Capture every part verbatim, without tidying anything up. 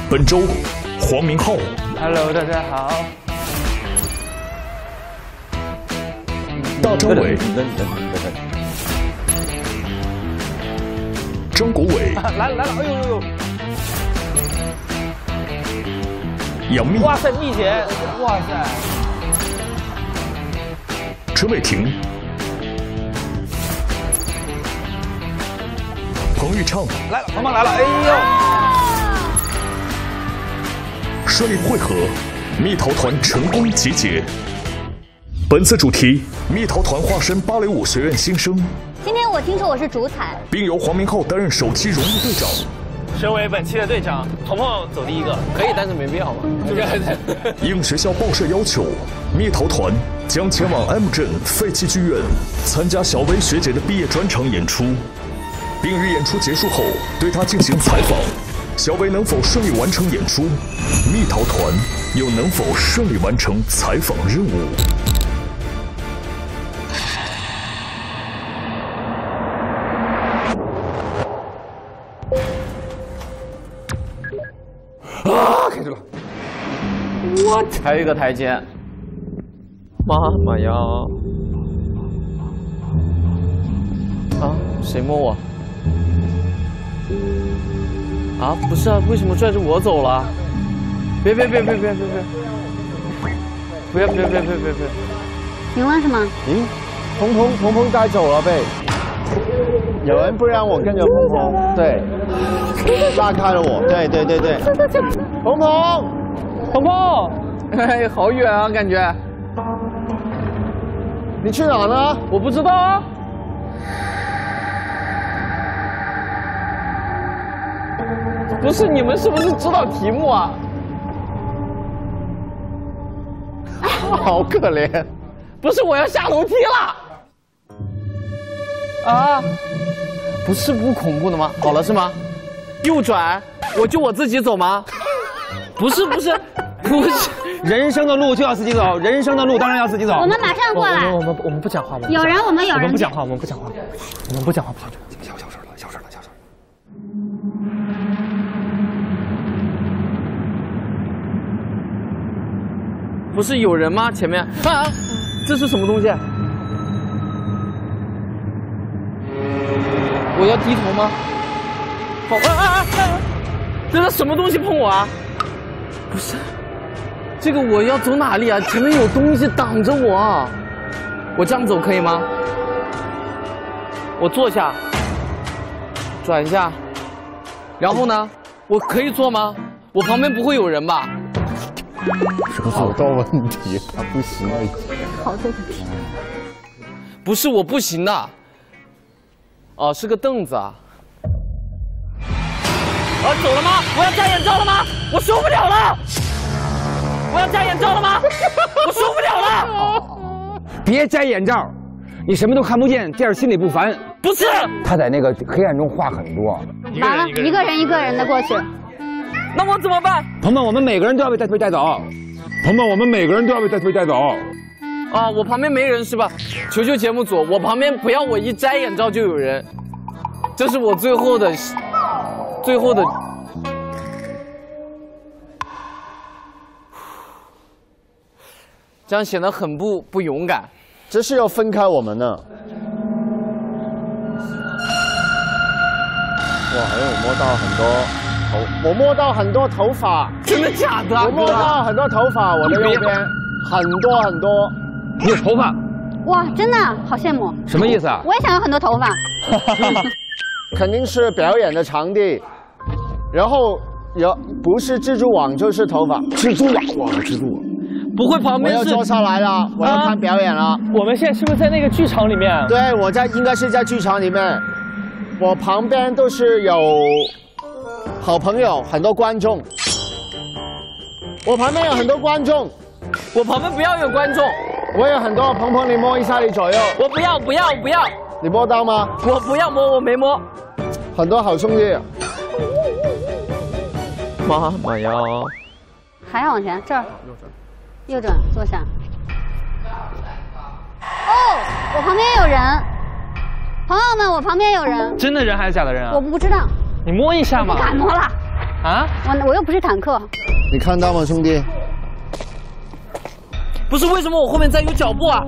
本周黄明昊 ，Hello， 大家好。 大张伟、张国伟， 来了来了，哎呦呦呦！ 杨幂， 哇塞，蜜姐，哇塞！ 陈伟霆，彭昱畅， 来了，萌萌来了，哎呦！ 顺利汇合，蜜桃团成功集结。本次主题：蜜桃团化身芭蕾舞学院新生。 今天我听说我是主彩， 并由黄明昊担任首期荣誉队长。 身为本期的队长，彤彤走第一个，可以，但是没必要嘛。 应学校报社要求，蜜桃团将前往 M 镇废弃剧院参加小薇学姐的毕业专场演出，并于演出结束后对她进行采访。小薇能否顺利完成演出？蜜桃团又能否顺利完成采访任务？ 啊，开始了！我还有一个台阶。妈妈呀！啊，谁摸我？啊，不是啊，为什么拽着我走了？别别别别别别别！不要别别别别别！ 赢了是吗？ 赢，鹏鹏鹏鹏带走了呗。有人不让我跟着鹏鹏，对，拉开了我，对对对对。鹏鹏， 鹏鹏，哎，好远啊，感觉。 你去哪呢？ 我不知道啊。不是，你们是不是知道题目啊？ 好可怜。 不是，我要下楼梯了。啊，不是不恐怖的吗？好了是吗？右转，我就我自己走吗？不是不是不是， 人生的路就要自己走，人生的路当然要自己走。 我们马上过来。 我们我们不讲话吗？ 有人，我们有人。 我们不讲话，我们不讲话，我们不讲话，不讲话， 小小声了，小声了，小声。 不是有人吗？前面啊，这是什么东西？我要低头吗？好啊啊啊！这是什么东西碰我啊？不是，这个我要走哪里啊？前面有东西挡着我啊！我这样走可以吗？我坐下，转一下，然后呢？我可以坐吗？我旁边不会有人吧？ 好多问题，他不行。 好多问题。 不是我不行的。哦，是个凳子啊！啊，走了吗？我要摘眼罩了吗？我受不了了！我要摘眼罩了吗？我受不了了！ 别摘眼罩，你什么都看不见，这样心里不烦。 不是， 他在那个黑暗中话很多。 完了，一个人一个人的过去。 那我怎么办？ 鹏鹏，我们每个人都要被带被带走。鹏鹏，我们每个人都要被带被带走。 啊，我旁边没人是吧？求求节目组，我旁边不要我一摘眼罩就有人，这是我最后的，最后的。这样显得很不不勇敢。 这是要分开我们呢。哇，还有摸到很多头，我摸到很多头发。 真的假的、啊？ 我摸到很多头发，我的右边很多很多。 你有头发？ 哇，真的好羡慕。 什么意思啊？ 我也想有很多头发。 肯定是表演的场地，然后有不是蜘蛛网就是头发。 蜘蛛网，哇，蜘蛛网。 不会，旁边是。 我要坐下来了，我要看表演了。啊、 我们现在是不是在那个剧场里面？ 对，我在应该是在剧场里面。我旁边都是有好朋友，很多观众。我旁边有很多观众。 我旁边不要有观众。 我有很多鹏鹏，你摸一下你左右。 我不要，不要，不要。 你摸到吗？ 我不要摸，我没摸。 很多好兄弟。 妈妈呀！ 还要往前，这儿。右转，坐下。哦，我旁边有人。朋友们，我旁边有人。 真的人还是假的人啊？ 我不知道。 你摸一下嘛。 不敢摸了。 啊？ 我我又不是坦克。 你看到吗，兄弟？ 不是，为什么我后面在有脚步啊？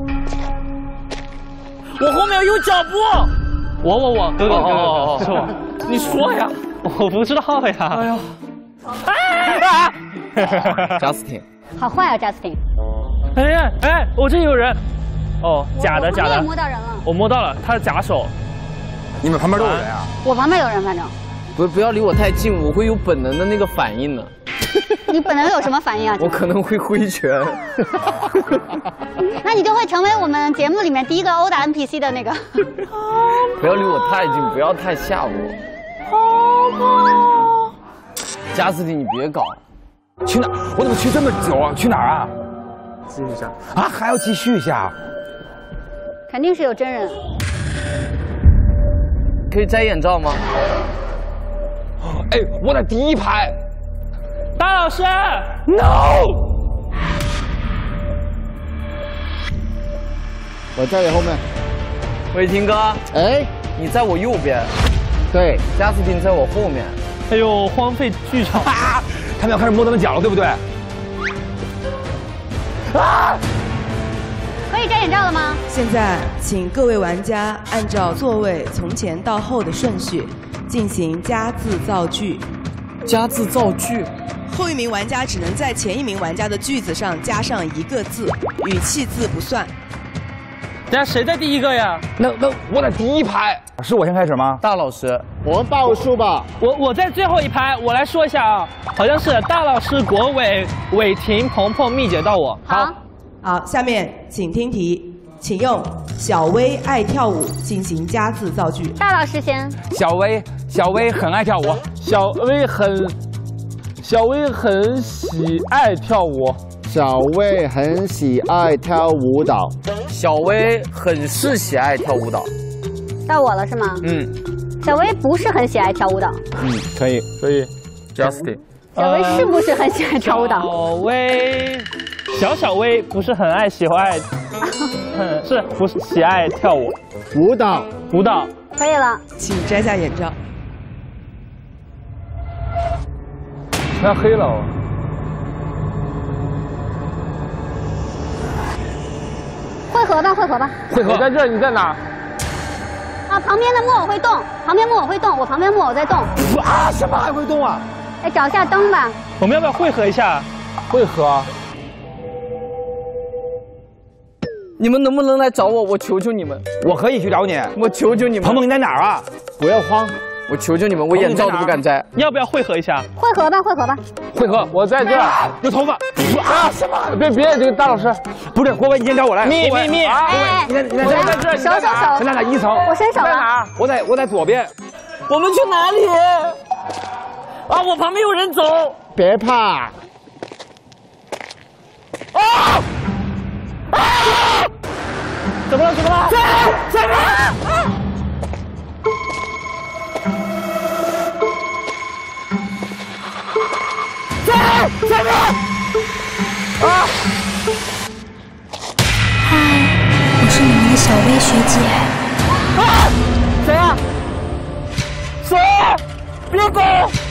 我后面有脚步。我我我，哥哥哥哥，是我。你说呀？我不知道呀。哎呦！啊！贾斯汀。 好坏啊，贾斯汀。 哎呀哎，我这有人。哦，假的假的。 我摸到人了。 我摸到了，他的假手。 你们旁边都有人啊？ 我旁边有人，反正。 不不要离我太近，我会有本能的那个反应的。 你本能有什么反应啊？ 我可能会挥拳。 那你就会成为我们节目里面第一个殴打 N P C 的那个。 不要离我太近，不要太吓我。加斯汀，你别搞。 去哪？我怎么去这么久啊？去哪儿啊？ 继续一下。 啊，还要继续一下？ 肯定是有真人。 可以摘眼罩吗？ 哎，我在第一排。 大老师 ，no！ 我在你后面。 伟霆哥， 哎， 你在我右边。 对， 加斯汀在我后面。 哎呦，荒废剧场！ 啊！他们要开始摸他们脚了，对不对？啊！ 可以摘眼罩了吗？ 现在，请各位玩家按照座位从前到后的顺序进行加字造句。 加字造句。 后一名玩家只能在前一名玩家的句子上加上一个字，语气字不算。 等下谁在第一个呀？ 那那我在第一排，是我先开始吗？ 大老师， 我们报数吧。 我我在最后一排，我来说一下啊，好像是大老师、国伟、伟霆、鹏鹏、蜜姐到我。 好， 好，下面请听题，请用小薇爱跳舞进行加字造句。 大老师先。 小薇，小薇很爱跳舞。 小薇很，小薇很喜爱跳舞。 小薇很喜爱跳舞蹈。 小薇很是喜爱跳舞蹈。 到我了是吗？ 嗯。 小薇不是很喜爱跳舞蹈。 嗯，可以，可以。 Justin。 小薇是不是很喜爱跳舞蹈？ 小薇，小小薇不是很爱喜欢爱，嗯，是不是喜爱跳舞？ 舞蹈， 舞蹈。 可以了， 请摘下眼罩。 太黑了哦。 汇合吧，汇合吧。 汇合。我在这儿，你在哪？ 啊，旁边的木偶会动，旁边木偶会动，我旁边木偶在动。 啊，什么还会动啊？ 哎，找一下灯吧。 我们要不要汇合一下？ 汇合。 你们能不能来找我？我求求你们。 我可以去找你。 我求求你们。 鹏鹏你在哪儿啊？ 不要慌。 我求求你们，我眼罩都不敢摘。 要不要汇合一下？ 汇合吧，汇合吧。 汇合，我在这儿。 有头发。 啊什么？别别，这个大老师， 不是国伟，你先找我来。 咪咪咪。 哎， 你在你在这儿， 手手手。 咱俩一层。 我伸手了。 我在我在左边。 我们去哪里？啊，我旁边有人走。 别怕。 啊！啊！ 怎么了？怎么了？ 怎么了？怎么了？啊！ 嗨，我是你们的小薇学姐。 啊！谁啊？谁？别走！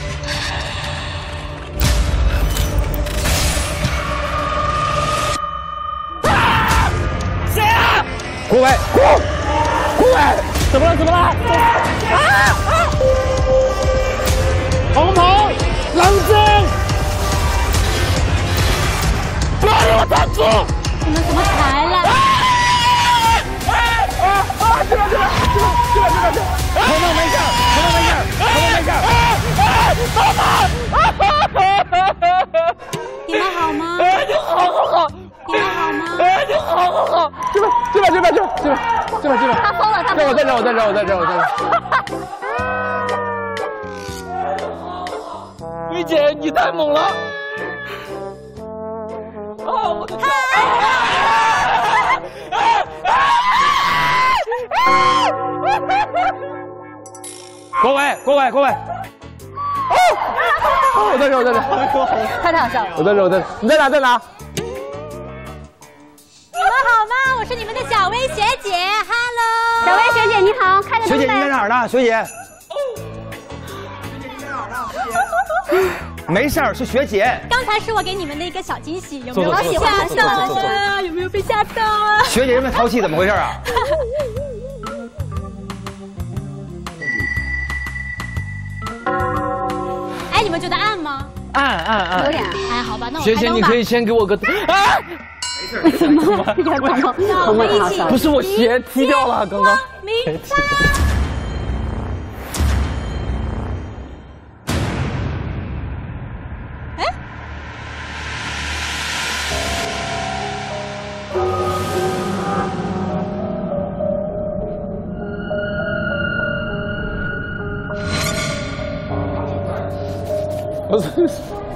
啊！谁啊？ 国伟，国国伟， 怎么了？怎么了？ 啊啊！ 鹏鹏，冷静！ 不要离我太近！ 你们怎么才来？ 啊啊啊！去吧去吧去吧去吧去吧去吧！ 鹏鹏没事，鹏鹏没事，鹏鹏没事。 你们好吗？ 哎，你好好好！ 你们好吗？ 哎，你好好好！ 去吧去吧去吧去吧去吧去吧去吧！ 他疯了，他疯了！ 我在这，我在这，我在这，我在这。玉姐，你太猛了！啊，我的天！ 国伟，国伟，国伟。 我在这，我在这。 太太好笑了。 我在这，我在这。你在哪？在哪？ 你们好吗？我是你们的小薇学姐 ，Hello。 小薇学姐你好，开个灯呗。 学姐你在哪儿呢？学姐。 学姐你在哪儿呢？学姐。 没事儿，是学姐。 刚才是我给你们的一个小惊喜，有没有坐坐坐吓坐坐到坐坐坐啊？有没有被吓到啊？ 学姐这么淘气，怎么回事啊？ 哎，你们觉得暗吗？ 暗暗暗， 有点。 哎，好吧，那我学姐， 开灯吧你可以先给我个啊！ 为什么？你看彤彤， 我们一起。 不是我鞋踢掉了，刚刚。 明白。哎。 不是，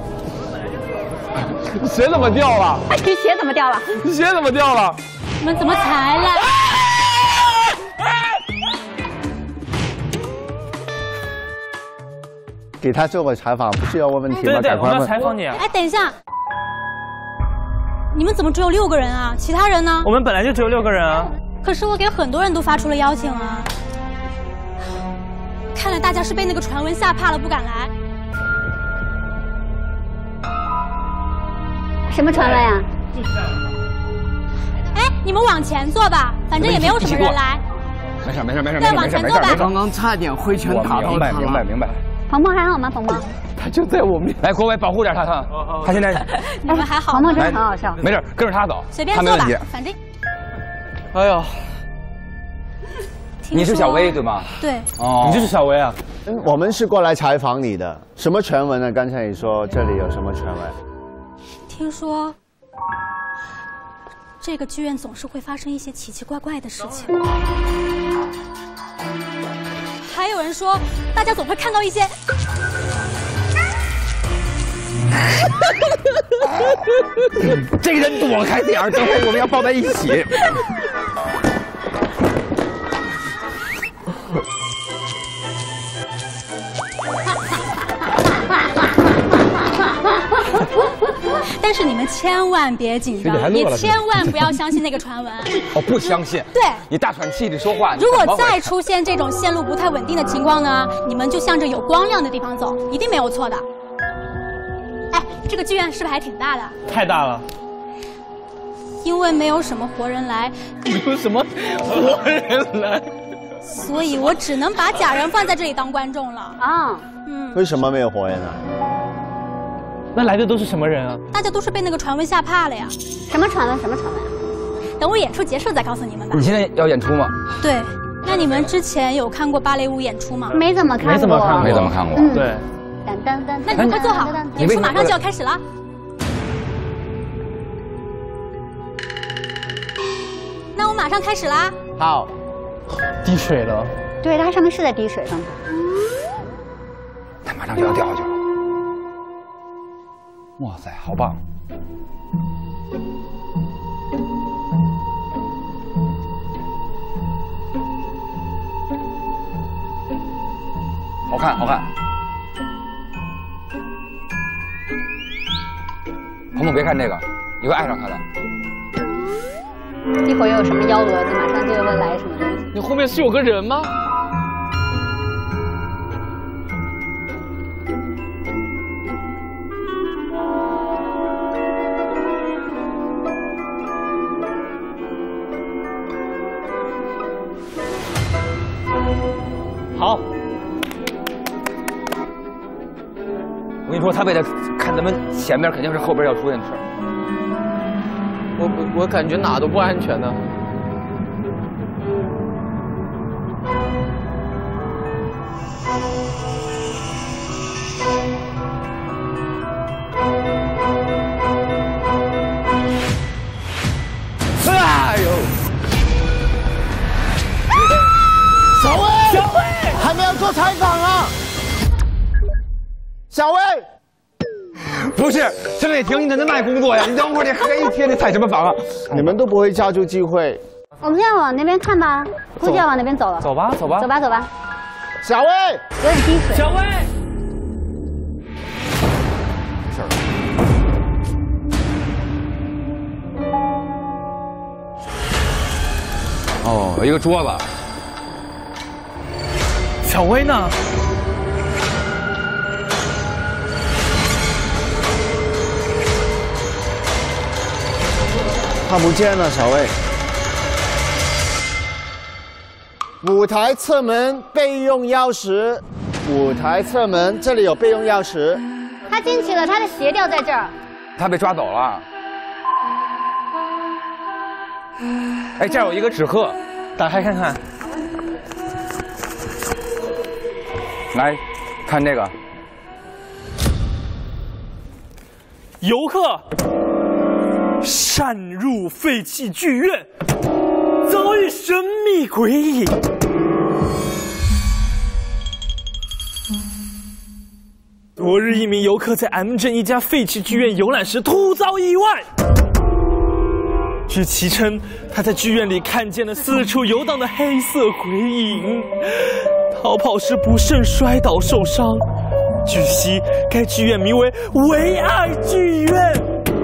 鞋怎么掉了？ 你鞋怎么掉了？ 鞋怎么掉了？ 你们怎么才来？ 给他做个采访，不是要问问题吗？ 对对对， 赶快问。 我们要采访你啊！ 哎，等一下，你们怎么只有六个人啊？其他人呢？ 我们本来就只有六个人啊。 可是我给很多人都发出了邀请啊。看来大家是被那个传闻吓怕了，不敢来。 什么传闻呀？ 哎，你们往前坐吧，反正也没有什么人来。 没事没事没事对， 没事没事没事。 刚刚差点挥拳打到他了。 明白明白明白。 鹏鹏还好吗？鹏鹏， 他就在我面。 来，国伟保护点他，他他现在。 你们还好吗？ 鹏鹏真的很好笑。 没事，跟着他走， 随便坐吧，反正。 哎呀， 你是小薇对吗？ 对。 哦，你就是小薇啊。 我们是过来采访你的，什么传闻呢？刚才你说这里有什么传闻？ 听说这个剧院总是会发生一些奇奇怪怪的事情，还有人说大家总会看到一些。 这个人躲开点儿，等会我们要抱在一起。 但是你们千万别紧张，也千万不要相信那个传闻。 哦，不相信？ 对， 你大喘气的说话。 如果再出现这种线路不太稳定的情况呢，你们就向着有光亮的地方走，一定没有错的。哎，这个剧院是不是还挺大的？ 太大了。 因为没有什么活人来。 有什么活人来？ 所以我只能把假人放在这里当观众了啊。 嗯。为什么没有活人啊？ 那来的都是什么人啊？ 大家都是被那个传闻吓怕了呀。 什么传闻？什么传闻？ 等我演出结束再告诉你们吧。 你现在要演出吗？ 对。那你们之前有看过芭蕾舞演出吗？ 没怎么看过。 没怎么看过。没怎么看过。 嗯、 对。 噔噔噔。 那你们快坐好，演出马上就要开始了。那我马上开始啦。 好。 滴水了。 对，它上面是在滴水，刚才。 它马上就要掉下去了。哇塞，好棒！好看，好看。鹏鹏，别看这个，你会爱上他的。 一会儿又有什么幺蛾子，马上就会来什么东西。 你后面是有个人吗？ 好， 我跟你说，他为了看咱们前面，肯定是后边要出现事儿。 我我我感觉哪都不安全呢。 哎呦！小薇， 小薇， 还没有做采访啊！小薇， 不是，郑伟霆，你在那卖工作呀？你等会儿，你还一天你采什么访啊？ 你们都不会抓住机会。 我们现在往那边看吧，估计要往那边走了。 走吧，走吧， 走吧，走吧。 小薇， 有点滴水。 小薇， 没事儿。哦，有一个桌子。 小薇呢？ 看不见了，小魏。舞台侧门备用钥匙，舞台侧门这里有备用钥匙。 他进去了，他的鞋掉在这儿。 他被抓走了。哎，这儿有一个纸鹤， 打开看看。 来，看这个。 游客擅入废弃剧院，遭遇神秘诡异。昨日，一名游客在 M 镇一家废弃剧院游览时突遭意外。据其称，他在剧院里看见了四处游荡的黑色鬼影，逃跑时不慎摔倒受伤。据悉，该剧院名为唯爱剧院，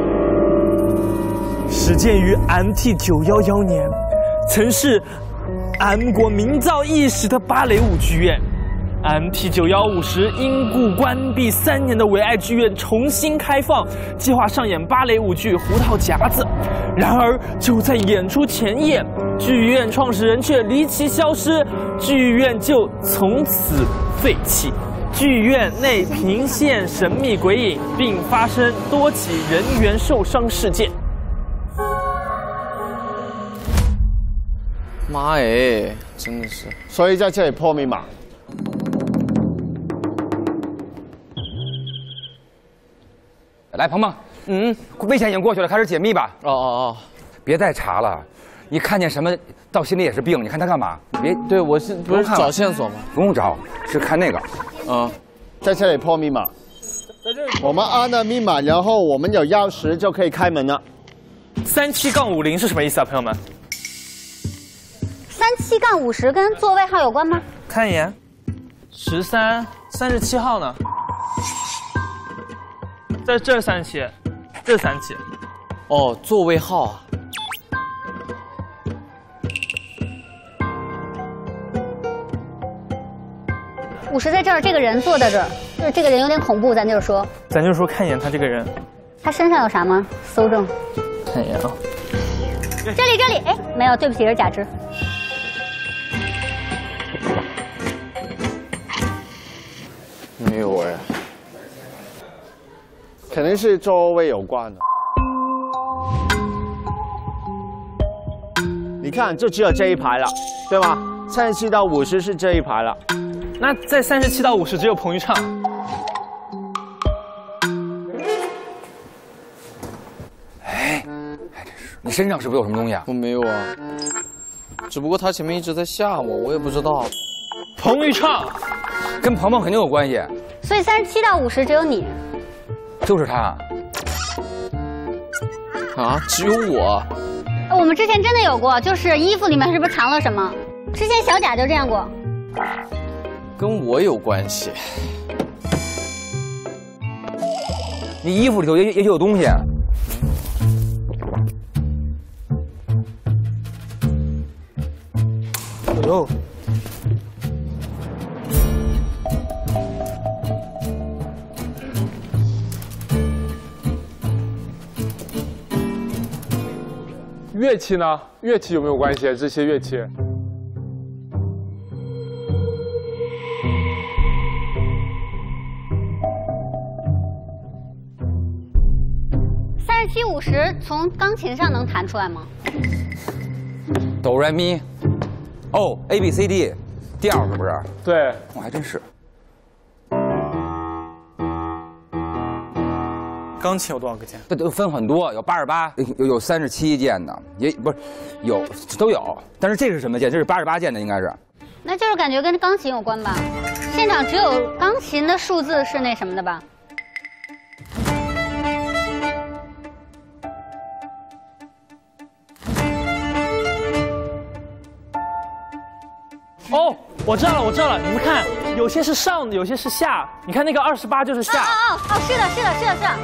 始建于 M T 九一一年，曾是 M 国名噪一时的芭蕾舞剧院。M T 九一五时因故关闭三年的唯爱剧院重新开放，计划上演芭蕾舞剧《胡桃夹子》。然而，就在演出前夜，剧院创始人却离奇消失，剧院就从此废弃。剧院内频现神秘鬼影，并发生多起人员受伤事件。 妈哎，真的是。 所以在这里破密码。 来，鹏鹏，嗯，危险已经过去了，开始解密吧。 哦哦哦， 别再查了，你看见什么到心里也是病。你看他干嘛？你别， 对我是不是找线索吗？ 不用找，是看那个。 啊，在这里破密码。我们按了密码，然后我们有钥匙就可以开门了。 三七杠五零是什么意思啊，朋友们？ 三七杠五十跟座位号有关吗？ 看一眼，十三三十七号呢？这这是三七，这是三七。 哦，座位号啊。 五十在这儿，这个人坐在这儿，就是这个人有点恐怖，咱就说。 咱就说看一眼他这个人。 他身上有啥吗？搜证。 看一眼啊。 这里这里，哎，没有，对不起，是假肢。 没有哎。肯定是座位有关的。你看，就只有这一排了，对吗？三十七到五十是这一排了。 那在三十七到五十只有彭昱畅。 哎，还真是。你身上是不是有什么东西啊？ 我没有啊，只不过他前面一直在吓我，我也不知道。 彭昱畅， 跟鹏鹏肯定有关系。 所以三十七到五十只有你。 就是他。 啊，只有我。 我们之前真的有过，就是衣服里面是不是藏了什么？之前小贾就这样过。 跟我有关系。 你衣服里头也也许有东西。哎呦！ 乐器呢？乐器有没有关系？这些乐器？ 三十七五十从钢琴上能弹出来吗？ 哆来咪，哦 ，A B C D， 调是不是？ 对， 我还真是。 钢琴有多少个键？ 这都分很多，有八十八，有有三十七键的，也不是有都有。但是这是什么键？这是八十八键的，应该是。 那就是感觉跟钢琴有关吧？现场只有钢琴的数字是那什么的吧？ 哦，我知道了，我知道了。你们看，有些是上，有些是下。你看那个二十八就是下。 哦哦哦，是的，是的，是的，是的。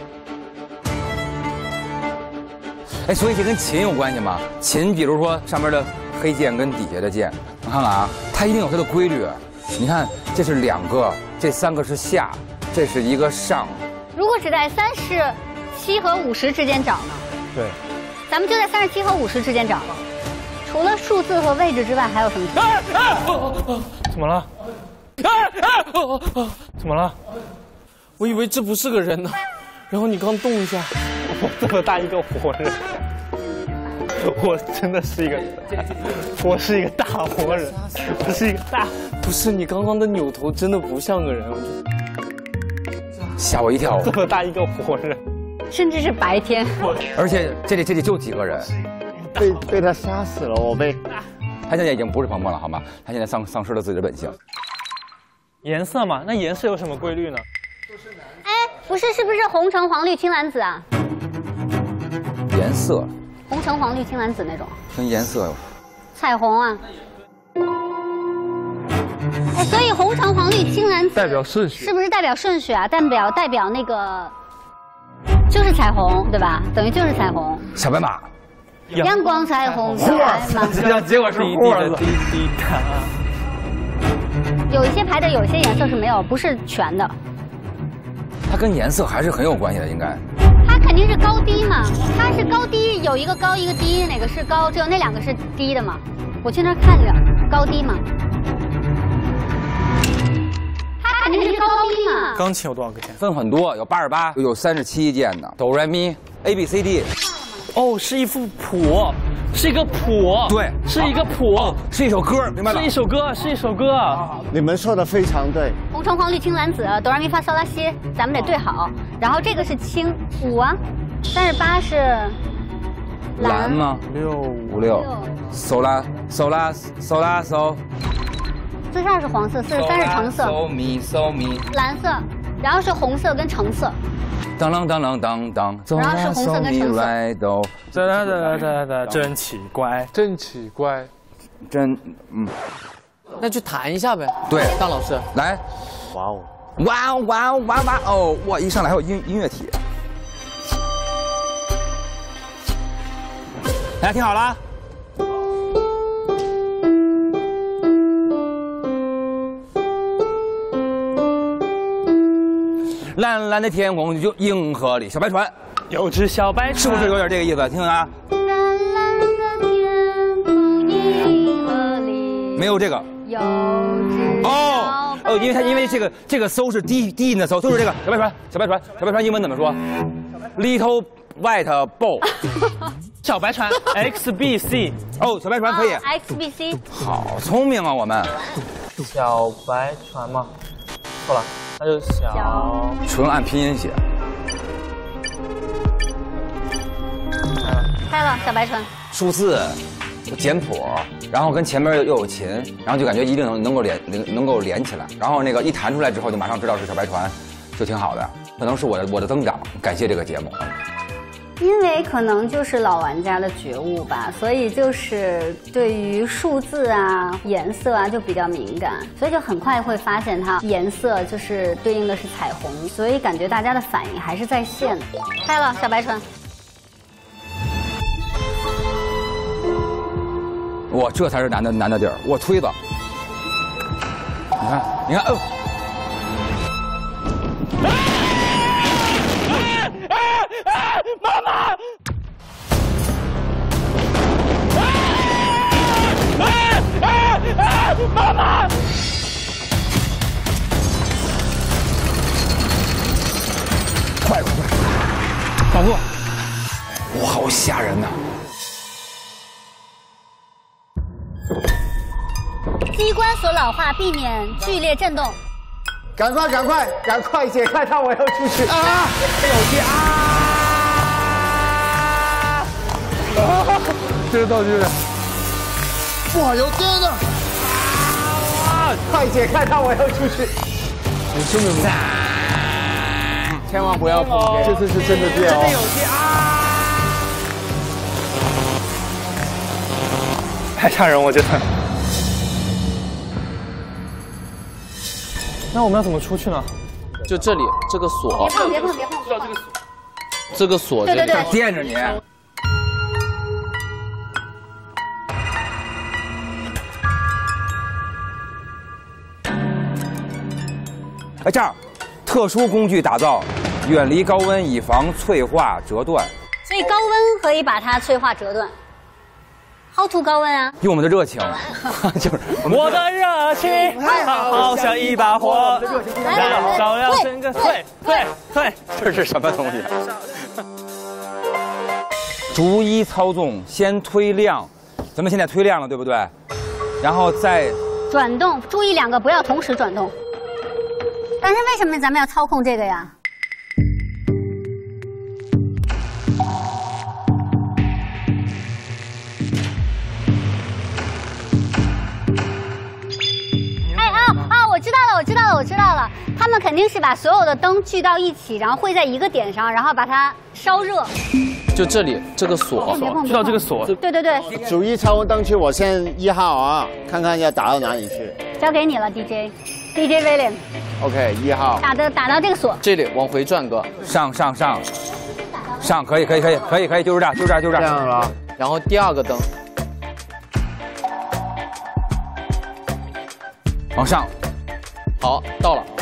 哎，所以这跟琴有关系吗？琴，比如说上面的黑键跟底下的键，你看看啊，它一定有它的规律。你看，这是两个，这三个是下，这是一个上。 如果只在三十七和五十之间找呢？ 对。 咱们就在三十七和五十之间找。除了数字和位置之外，还有什么？ 啊啊哦、怎么了？啊啊哦哦、怎么了？ 我以为这不是个人呢，然后你刚动一下， 我这么大一个活人，我真的是一个，我是一个大活人，我是一个大。 不是你刚刚的扭头真的不像个人，我就吓我一跳。 这么大一个活人， 甚至是白天。 而且这里这里就几个人。 被被他杀死了，我被。 他现在已经不是鹏鹏了，好吗？他现在丧丧失了自己的本性。 颜色嘛，那颜色有什么规律呢？ 哎，不是，是不是红橙黄绿青蓝紫啊？ 颜色。 红橙黄绿青蓝紫那种。 跟颜色。 彩虹啊。哎，所以红橙黄绿青蓝紫代表顺序， 是不是代表顺序啊？代表代表那个，就是彩虹，对吧？等于就是彩虹。 小白马。 阳光彩虹小白马， 结果是霍子。 滴滴答。 有一些牌的有些颜色是没有，不是全的。 它跟颜色还是很有关系的，应该。 它肯定是高低嘛，它是高低，有一个高一个低，哪个是高？只有那两个是低的嘛。我去那儿看着，高低嘛。它肯定是高低嘛。 钢琴有多少个键？ 分很多，有八十八，有三十七键的，哆来咪 A B C D。 哦，是一副谱，是一个谱， 对， 是一个谱， 哦、是一首歌，明白了？ 是一首歌，是一首歌。 你们说的非常对。 红橙黄绿青蓝紫，哆来咪发嗦拉西，咱们得对好。然后这个是青五啊，三十八是蓝, 蓝吗？ 六五六，嗦拉嗦拉嗦拉嗦。 四十二是黄色，四十三是橙色。 嗦咪嗦咪。 蓝色，然后是红色跟橙色。 当啷当啷当当， 然后是红色跟橙色。 哒哒哒哒哒，真奇怪， 真奇怪， 真嗯。 那就弹一下呗。 对， 大老师来。 哇哦， 哇哦哇哦哇哇哦！哇，一上来还有音音乐体。大家听好了。 蓝蓝的天空就银河里，小白船， 有只小白船， 是不是有点这个意思？听听啊。 蓝蓝的天空银河里， 没有这个。 有只哦哦，因为它因为这个这个搜是低低音的搜，就是这个小白船，小白船，小白船英文怎么说 ？Little white boat， 小白船 X B C， 哦，小白船可以。 X B C， 好聪明啊，我们。 小白船吗？错了。 那就小， 纯按拼音写。 开了，小白船。 数字，简谱，然后跟前面又有琴，然后就感觉一定能能够连能能够连起来。然后那个一弹出来之后，就马上知道是小白船，就挺好的。可能是我的我的增长，感谢这个节目。 因为可能就是老玩家的觉悟吧，所以就是对于数字啊、颜色啊就比较敏感，所以就很快会发现它颜色就是对应的是彩虹，所以感觉大家的反应还是在线的。开了，小白船。 哇，这才是难的难的地儿。我推子，你看，你看，哦。 妈妈！妈妈！ 快快快！保护！哇，好吓人呐！ 机关锁老化，避免剧烈震动。 赶快赶快赶快解开它，我要出去啊！ 有气啊！ 啊！这个道具， 哇，有电了！啊！快解开它，我要出去！ 你真的千万不要碰，这次是真的电哦！ 真的有气啊！ 太吓人，我觉得。那我们要怎么出去呢？ 就这里，这个锁。 别碰，别碰，别碰！ 这个锁。这个锁。 对对对。 垫着你。 哎，这样，特殊工具打造，远离高温，以防脆化折断。 所以高温可以把它催化折断。How to 高温啊？ 用我们的热情，就是我的热情，好像一把火，照亮整个。退退退， 这是什么东西？逐一操纵，先推亮，咱们现在推亮了，对不对？然后再转动，注意两个不要同时转动。但是为什么咱们要操控这个呀？哎啊啊！我知道了，我知道了，我知道了。他们肯定是把所有的灯聚到一起，然后会在一个点上，然后把它烧热。 就这里这个锁， 知道这个锁。 对对对。 逐一操控灯区，我先一号啊，看看要打到哪里去。 交给你了 ，D J，D J William。 OK， 一号。 打的打到这个锁。 这里往回转哥。 上上上。上可以可以可以可以可以，就是这样就是这样就是这样。 这样了。 然后第二个灯。 往上。 好，到了。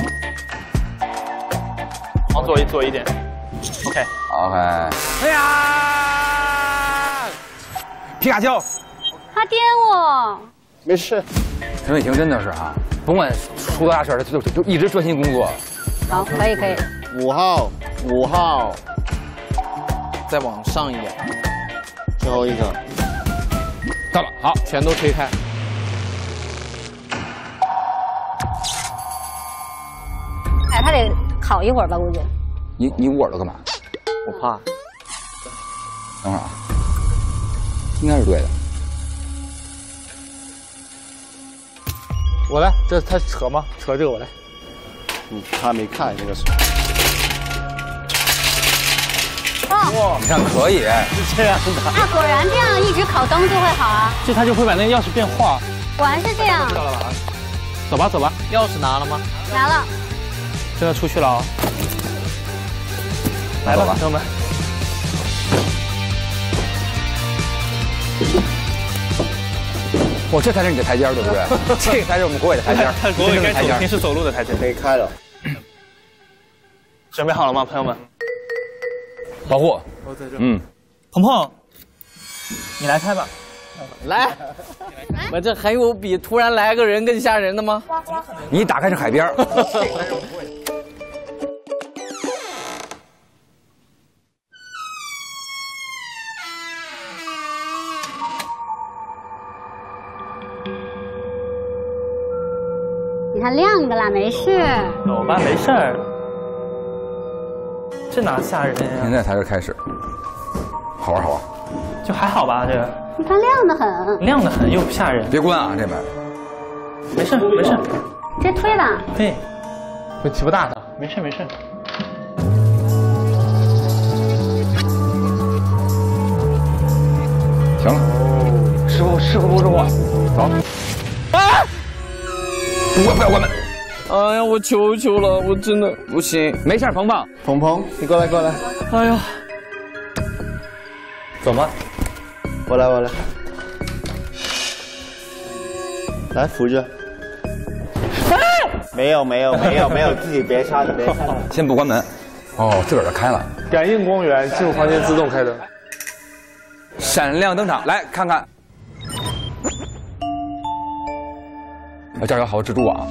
往左一左一点。OK。 OK。哎呀！皮卡丘。 他颠我。 没事。 陈伟霆真的是哈，甭管出多大事儿，他就就一直专心工作。 好，可以可以。 五号，五号。 再往上一点。 最后一个。 到了，好， 全都推开。 哎，他得烤一会儿吧，估计。 你你捂耳朵干嘛？ 我怕。 等会儿啊，应该是对的。 我来，这他扯吗？扯这个我来。 嗯，他没看这个手。 哦， 你看可以， 是这样的。 啊，果然这样一直烤灯就会好啊。 这他就会把那个钥匙变化。 果然是这样。 知道了吧？走吧走吧。 钥匙拿了吗？ 拿了。 这个出去了啊。来吧，朋友们。 哦，这才是你的台阶，对不对？这个才是我们国伟的台阶， 国伟该走平时走路的台阶。 可以开了。 准备好了吗，朋友们？ 保护。 我在这。 嗯。 鹏鹏，你来开吧。 来。我这还有比突然来个人更吓人的吗？ 你打开是海边。 你看亮的啦，没事。 走吧，没事儿。这哪吓人呀？ 现在才是开始，好玩好玩。 就还好吧，这个。 你看亮的很。 亮的很，又不吓人。 别关啊，这边。 没事没事。 直接推吧。 对。 问题不大的。 没事没事。 行了。师傅师傅不师傅，走。 啊！ 不要不要关门！ 哎呀，我求求了，我真的不行。 没事，鹏鹏， 鹏鹏，你过来过来。 哎呀， 走吧。 我来我来。来扶着。哎！没有没有没有没有，自己别插别插。 先不关门。哦，自个儿就开了。 感应光源，进入房间自动开灯。 闪亮登场，来看看。我这儿有好多蜘蛛网。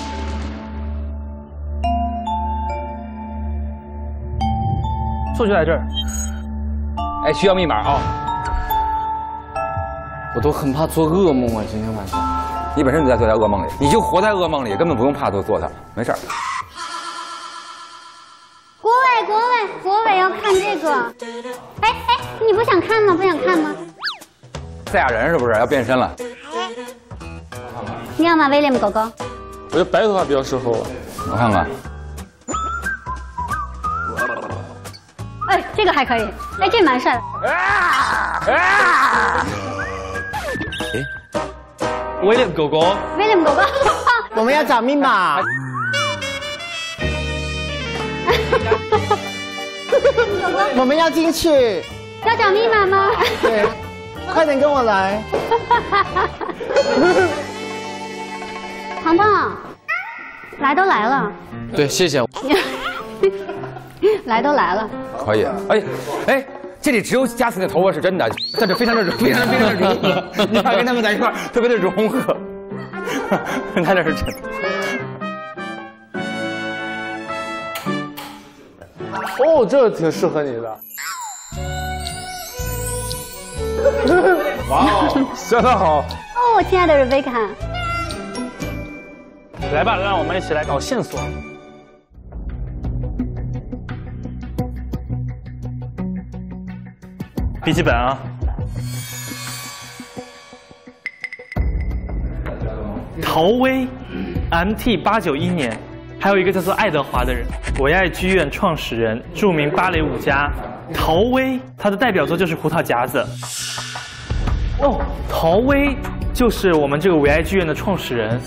错就在这儿。 哎，需要密码啊、哦！ 我都很怕做噩梦啊，今天晚上。 你本身就在做在噩梦里，你就活在噩梦里，根本不用怕做做它，没事儿。 国伟，国伟，国伟要看这个。哎哎，你不想看吗？不想看吗？ 赛亚人是不是要变身了？ 你要吗，威廉姆狗狗？ 我觉得白头发比较适合我。 我看看。 哎，这个还可以。哎，这蛮帅的。啊啊！ 哎，威廉狗狗。 威廉姆狗狗。 我们要找密码。我们要进去。 要找密码吗？ 对，快点跟我来。 鹏鹏，来都来了。 对，谢谢。 来都来了。 可以。哎哎， 这里只有加斯的头发是真的，但是非常的非常非常的融合，你看跟他们在一块儿特别的融合，他这是真的。 哦，这个挺适合你的。哇哦，相当好。 哦，亲爱的 Rebecca， 来吧，让我们一起来搞线索。笔记本啊，陶威 ，M T 八九一年，还有一个叫做爱德华的人，唯爱剧院创始人，著名芭蕾舞家陶威，他的代表作就是《胡桃夹子》。哦，陶威就是我们这个唯爱剧院的创始人。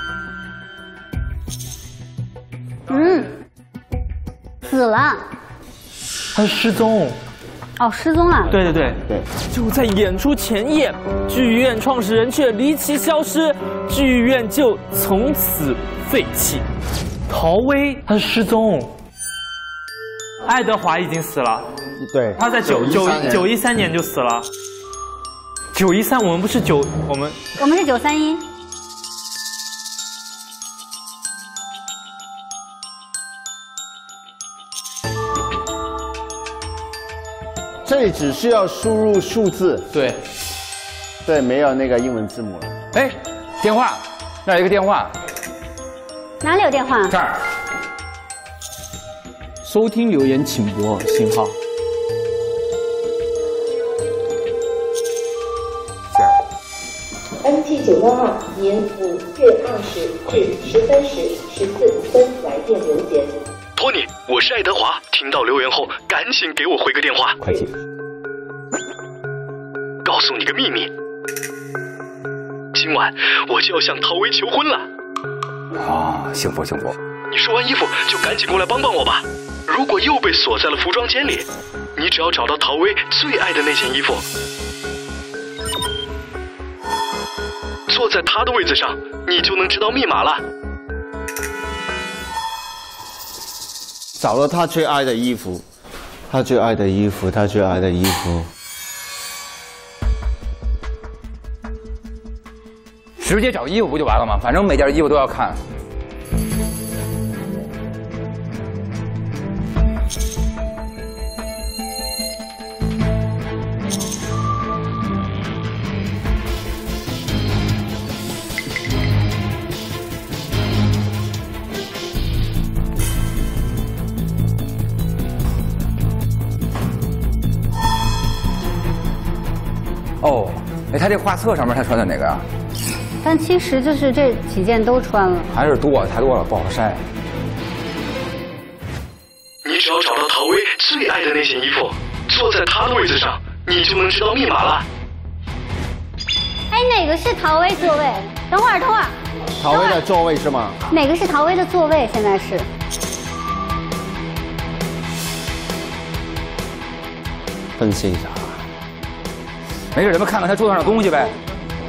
嗯，死了。 他是失踪。 哦，失踪了。 对对对对，就在演出前夜，剧院创始人却离奇消失，剧院就从此废弃。陶威他是失踪，爱德华已经死了。 对， 他在九九九一三年就死了。九一三，我们不是九，我们我们是九三一。 这里只需要输入数字， 对， 对，没有那个英文字母了。 哎，电话，那儿有一个电话， 哪里有电话？ 这儿。 收听留言请拨信号。 这儿。 M T 九幺二年五月二十至十三时十四分来电留言。 托尼，我是爱德华。听到留言后，赶紧给我回个电话。 快接。 告诉你个秘密，今晚我就要向陶威求婚了。 啊，幸福幸福！ 你收完衣服就赶紧过来帮帮我吧。如果又被锁在了服装间里，你只要找到陶威最爱的那件衣服，坐在他的位子上，你就能知道密码了。 找了他最爱的衣服，他最爱的衣服，他最爱的衣服。 直接找衣服不就完了吗？反正每件衣服都要看。哦，哎，他这画册上面他穿的哪个啊？ 但其实就是这几件都穿了， 还是多太多了，不好筛。 你只要找到陶威最爱的那件衣服，坐在他的位子上，你就能知道密码了。 哎，哪个是陶威座位？等会儿，等会儿。 陶威的座位是吗？ 哪个是陶威的座位？现在是。 分析一下。 没事，咱们看看他桌上的东西呗。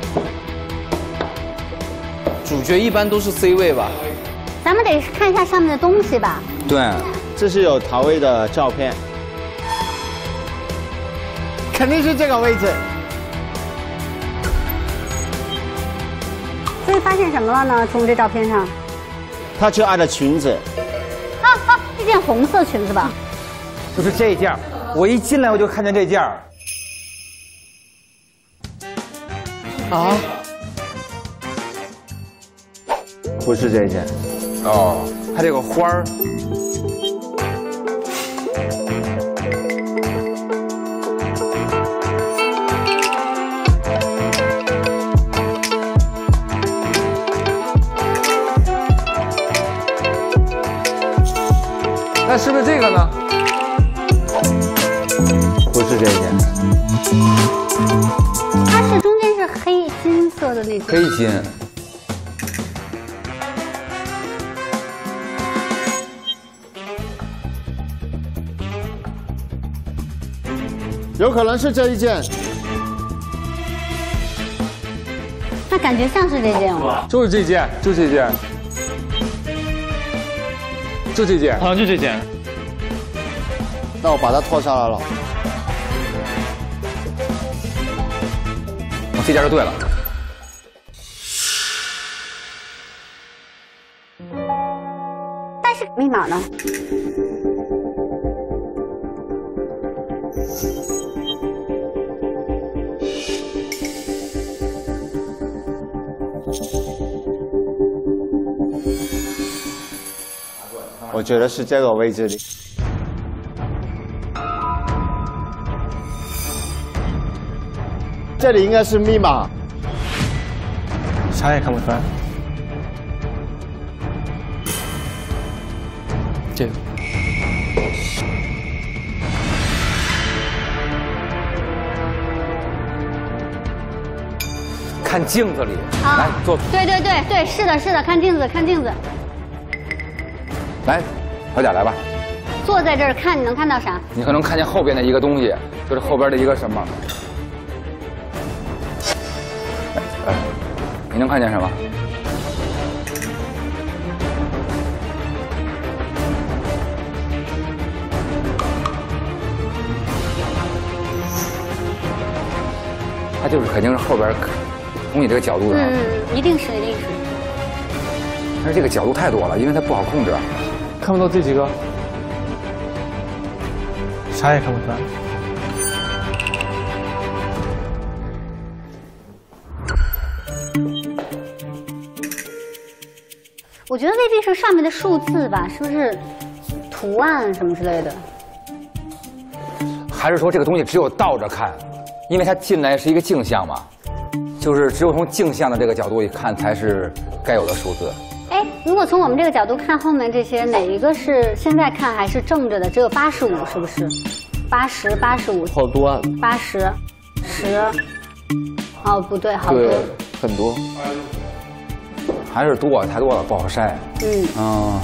主角一般都是 C 位吧？ 咱们得看一下上面的东西吧。 对， 这是有陶威的照片，肯定是这个位置。 所以发现什么了呢？从这照片上， 他最爱的裙子。 啊啊，这件红色裙子吧？ 就是这件，我一进来我就看见这件。 啊？不是这件。 哦，它这个花儿。 那是不是这个呢？ 不是这件。 它是中间是黑金色的那种。 黑金。 有可能是这一件。 那感觉像是这件哦。 就是这件，就这件。就这件， 好像就这件。 那我把它脱下来了。 这家就对了。 但是密码呢？ 我觉得是这个位置里。这里应该是密码。 啥也看不出来。这个。 看镜子里， 啊、 来坐。 对对对对，是的，是的，看镜子，看镜子。 来，小贾来吧。 坐在这儿看，你能看到啥？ 你可能看见后边的一个东西，就是后边的一个什么？哎，你能看见什么？它就是肯定是后边从你这个角度上， 嗯，一定是，一定是。 但是这个角度太多了，因为它不好控制。 看不到这几个，啥也看不出来。 我觉得未必是上面的数字吧，是不是图案什么之类的？ 还是说这个东西只有倒着看，因为它进来是一个镜像嘛，就是只有从镜像的这个角度一看才是该有的数字。 哎，如果从我们这个角度看，后面这些哪一个是现在看还是正着的？只有八十五，是不是？八十八十五。 好多啊。 八十，十。哦，不对，好多。 对，很多。 还是多，太多了，不好筛。 嗯。 嗯。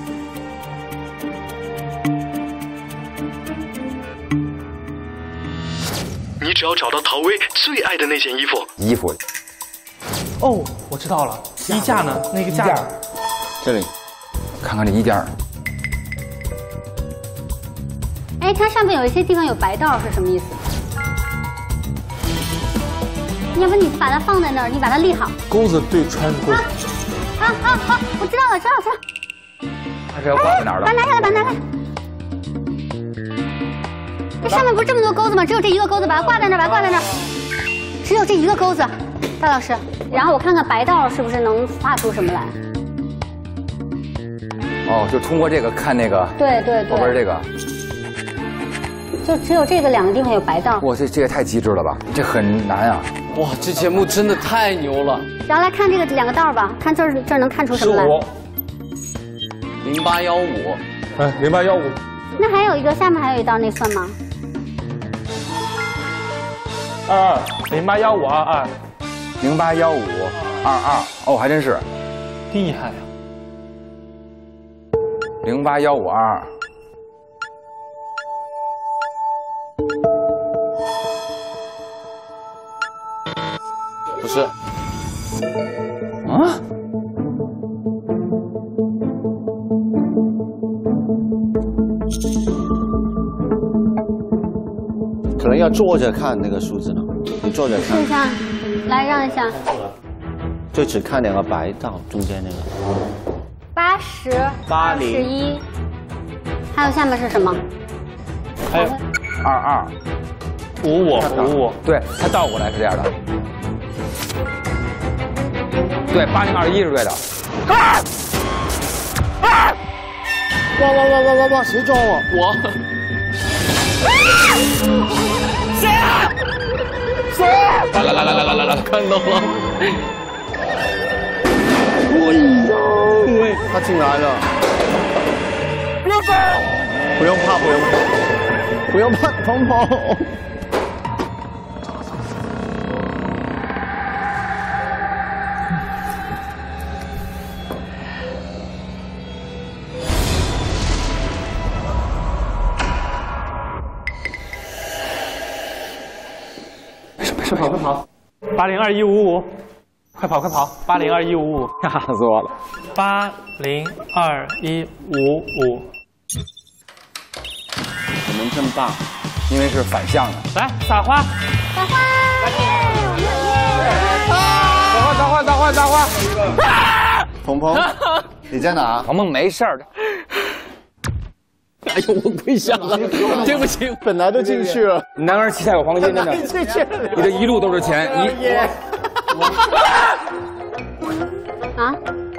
你只要找到陶薇最爱的那件衣服。 衣服。 哦，我知道了，衣架呢？那个架。 这里，看看这衣架。 哎，它上面有一些地方有白道，是什么意思？要不你把它放在那儿，你把它立好。 钩子对穿钩。 啊啊啊啊！我知道了，知道了，知道了。 它是要挂在哪儿的？ 把它拿下来，把它拿开。这上面不是这么多钩子吗？只有这一个钩子，把它挂在那儿，把它挂在那儿。只有这一个钩子，大老师。然后我看看白道是不是能画出什么来。 哦，就通过这个看那个。 对对对。 后边这个。 就只有这个两个地方有白道。 哇，这这也太机智了吧！这很难啊。 哇，这节目真的太牛了。 然后来看这个两个道吧，看这儿这儿能看出什么来？ 零八幺五。 哎，零八幺五。 那还有一个下面还有一道，那算吗？ 二二零八幺五二二。 零八幺五二二，哦，还真是。 厉害呀！ 零八幺五二二。 不是。 啊？ 可能要坐着看那个数字呢，你坐着看。 试一下，来让一下。 就只看两个白道中间那个。 八十。 八零。 十一。还有下面是什么？ 还有二二。 五五五五。 对，它倒过来是这样的。对，八零二一是对的。 啊！啊！哇哇哇哇哇哇！谁撞我？ 我。 谁啊？谁？ 来来来来来来来来，看到了。 哎呦！他进来了。不要跑！不用怕，不用怕，不用怕，跑跑。 快跑快跑！八零二一五五，快跑快跑！八零二一五五， 吓死我了！ 八零二一五五， 怎么这么大？因为是反向的。 来撒花！ 撒花！耶！ 花撒花。鹏鹏，你在哪？ 鹏鹏没事儿的。 哎呦，我跪下了，对不起， 本来都进去了。 男儿膝下有黄金，真的。你这一路都是钱，一。 啊？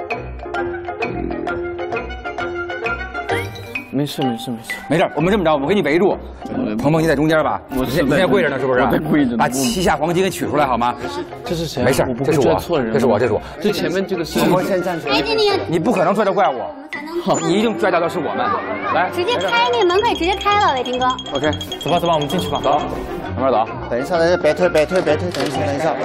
没事没事没事没事，我们这么着，我给你围住。鹏鹏，你在中间吧？ 我你现在跪着呢，是不是？ 我在跪着呢。 把膝下黄金给取出来好吗？ 这是谁？ 没事，这是我，这是我，这是我。 这前面这个是。 鹏鹏先站起来。哎，你你你不可能拽得怪我。好，你一定拽到的是我们。来， 直接开那个门可以直接开了，伟霆哥。 OK， 走吧走吧，我们进去吧。 走，慢慢走。 等一下，等一下，别推，别推，别推，等一下，等一下。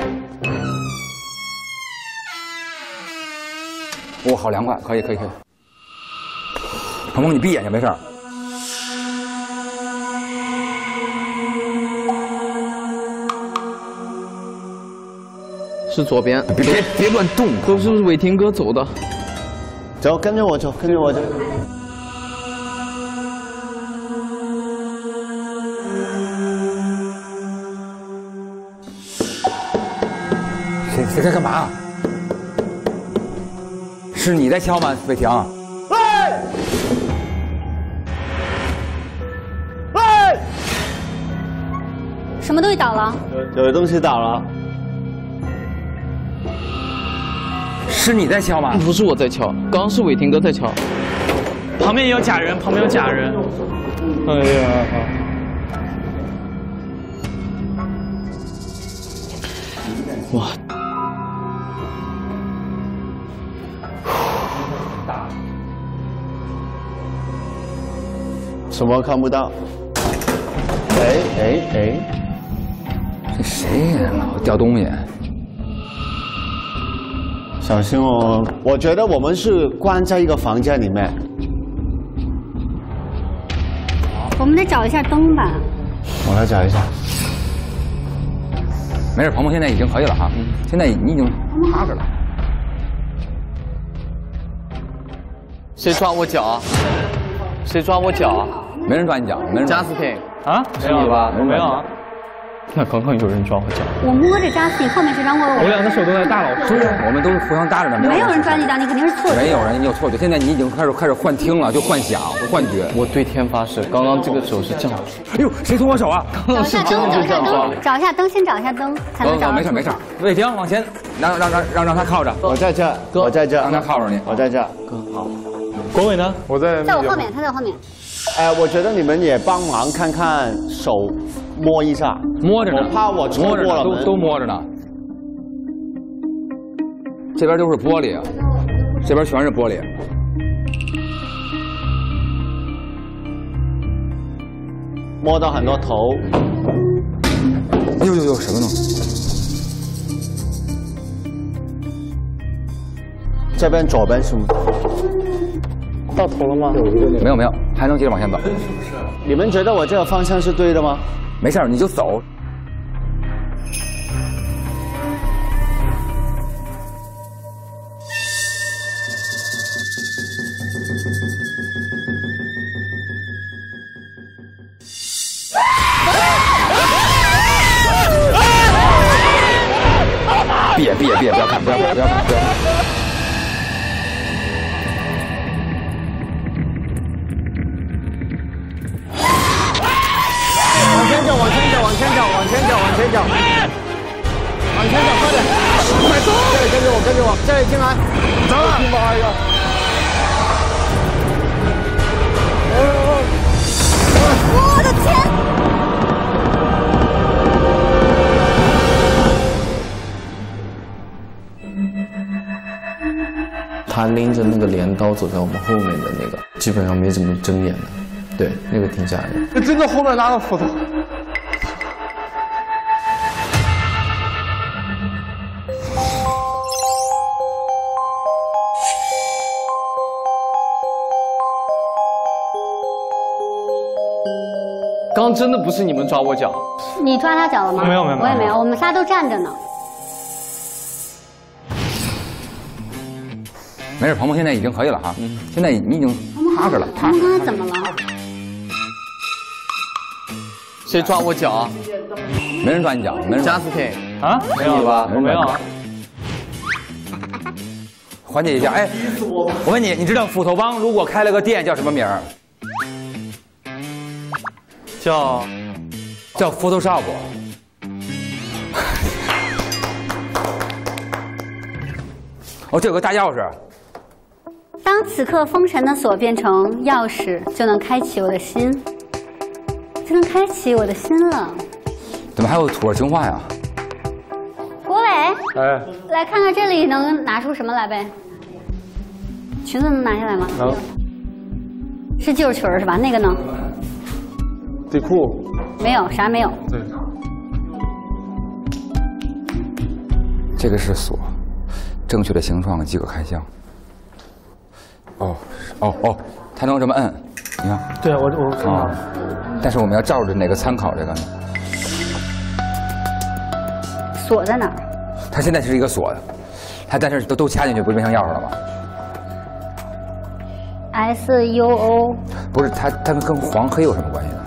哇，好凉快，可以可以可以。鹏鹏，你闭眼睛没事儿。 是左边， 别别别乱动， 都是伟霆哥走的。 走，跟着我走，跟着我走。 谁谁在干嘛？是你在敲吗，伟霆？ 喂！喂！ 什么东西倒了？ 有东西倒了。 是你在敲吗？ 不是我在敲，刚刚是伟霆哥在敲。 旁边也有假人，旁边有假人。哎呀！ 哇！ 什么看不到？哎哎哎！ 这谁呀？老掉东西。 小心哦！我觉得我们是关在一个房间里面。 我们得找一下灯吧。 我来找一下。 没事，鹏鹏现在已经可以了哈。嗯、现在你已经趴着了。 谁抓我脚啊？谁抓我脚啊？ 没人抓你脚，没人。 贾斯汀啊？ 没有吧？ 没有啊。那刚刚有人抓我脚。 我摸着扎斯汀，后面谁抓我？ 我两个手都在大老师。 对，我们都是互相搭着的。 没有人抓你脚，你肯定是错觉。 没有人，你有错觉。现在你已经开始开始幻听了，就幻想、幻觉。 我对天发誓，刚刚这个手是这样。 哎呦，谁脱我手啊？ 找一下灯，找一下灯，找一下灯，先找一下灯，才能找。 没事没事，伟霆往前，让让让让让他靠着。 我在这，我在这， 让他靠着你。 我在这。 哥好。 国伟呢？ 我在。 在我后面，他在我后面。 哎，我觉得你们也帮忙看看手。摸一下， 摸着呢， 我怕我摸着了， 都都摸着呢。这边都是玻璃，这边全是玻璃。 摸到很多头。 呦呦呦，什么呢？ 这边左边是吗？ 到头了吗？ 没有没有，还能接着往前走。 你们觉得我这个方向是对的吗？ 没事，你就走。别别别！不要看！不要看！不要看！不要看！ 往前走，往前走，往前走，往前走，往前走，往前走，快点！快走！这里跟着我，跟着我，这里进来，走了！听不一个。 我的天！ 他拎着那个镰刀走在我们后面的那个，基本上没怎么睁眼的，对，那个挺吓人。 那真的后面拿了斧头。 刚真的不是你们抓我脚， 你抓他脚了吗？ 没有没有， 我也没有，我们仨都站着呢。 没事，鹏鹏现在已经可以了哈。嗯，现在你已经趴着了，趴着。 他怎么了？ 谁抓我脚啊？ 没人抓你脚，没人。 贾斯汀啊？没有吧？ 没有。 缓解一下。哎，我问你，你知道斧头帮如果开了个店叫什么名儿？ 叫叫 Photoshop。哦，这有个大钥匙。 当此刻封神的锁变成钥匙，就能开启我的心，就能开启我的心了。 怎么还有土味情话呀？ 国伟， 哎， 来看看这里能拿出什么来呗？裙子能拿下来吗？ 能。 是旧裙儿是吧？那个呢？ 底裤。 没有，啥没有。 对。 这个是锁，正确的形状即可开箱。哦哦哦，它能这么摁，你看。 对，我我看到了。 但是我们要照着哪个参考这个呢？ 锁在哪儿？ 它现在是一个锁的，它但是都都掐进去，不是变成钥匙了吗 ？S U O。 不是，它它跟黄黑有什么关系呢？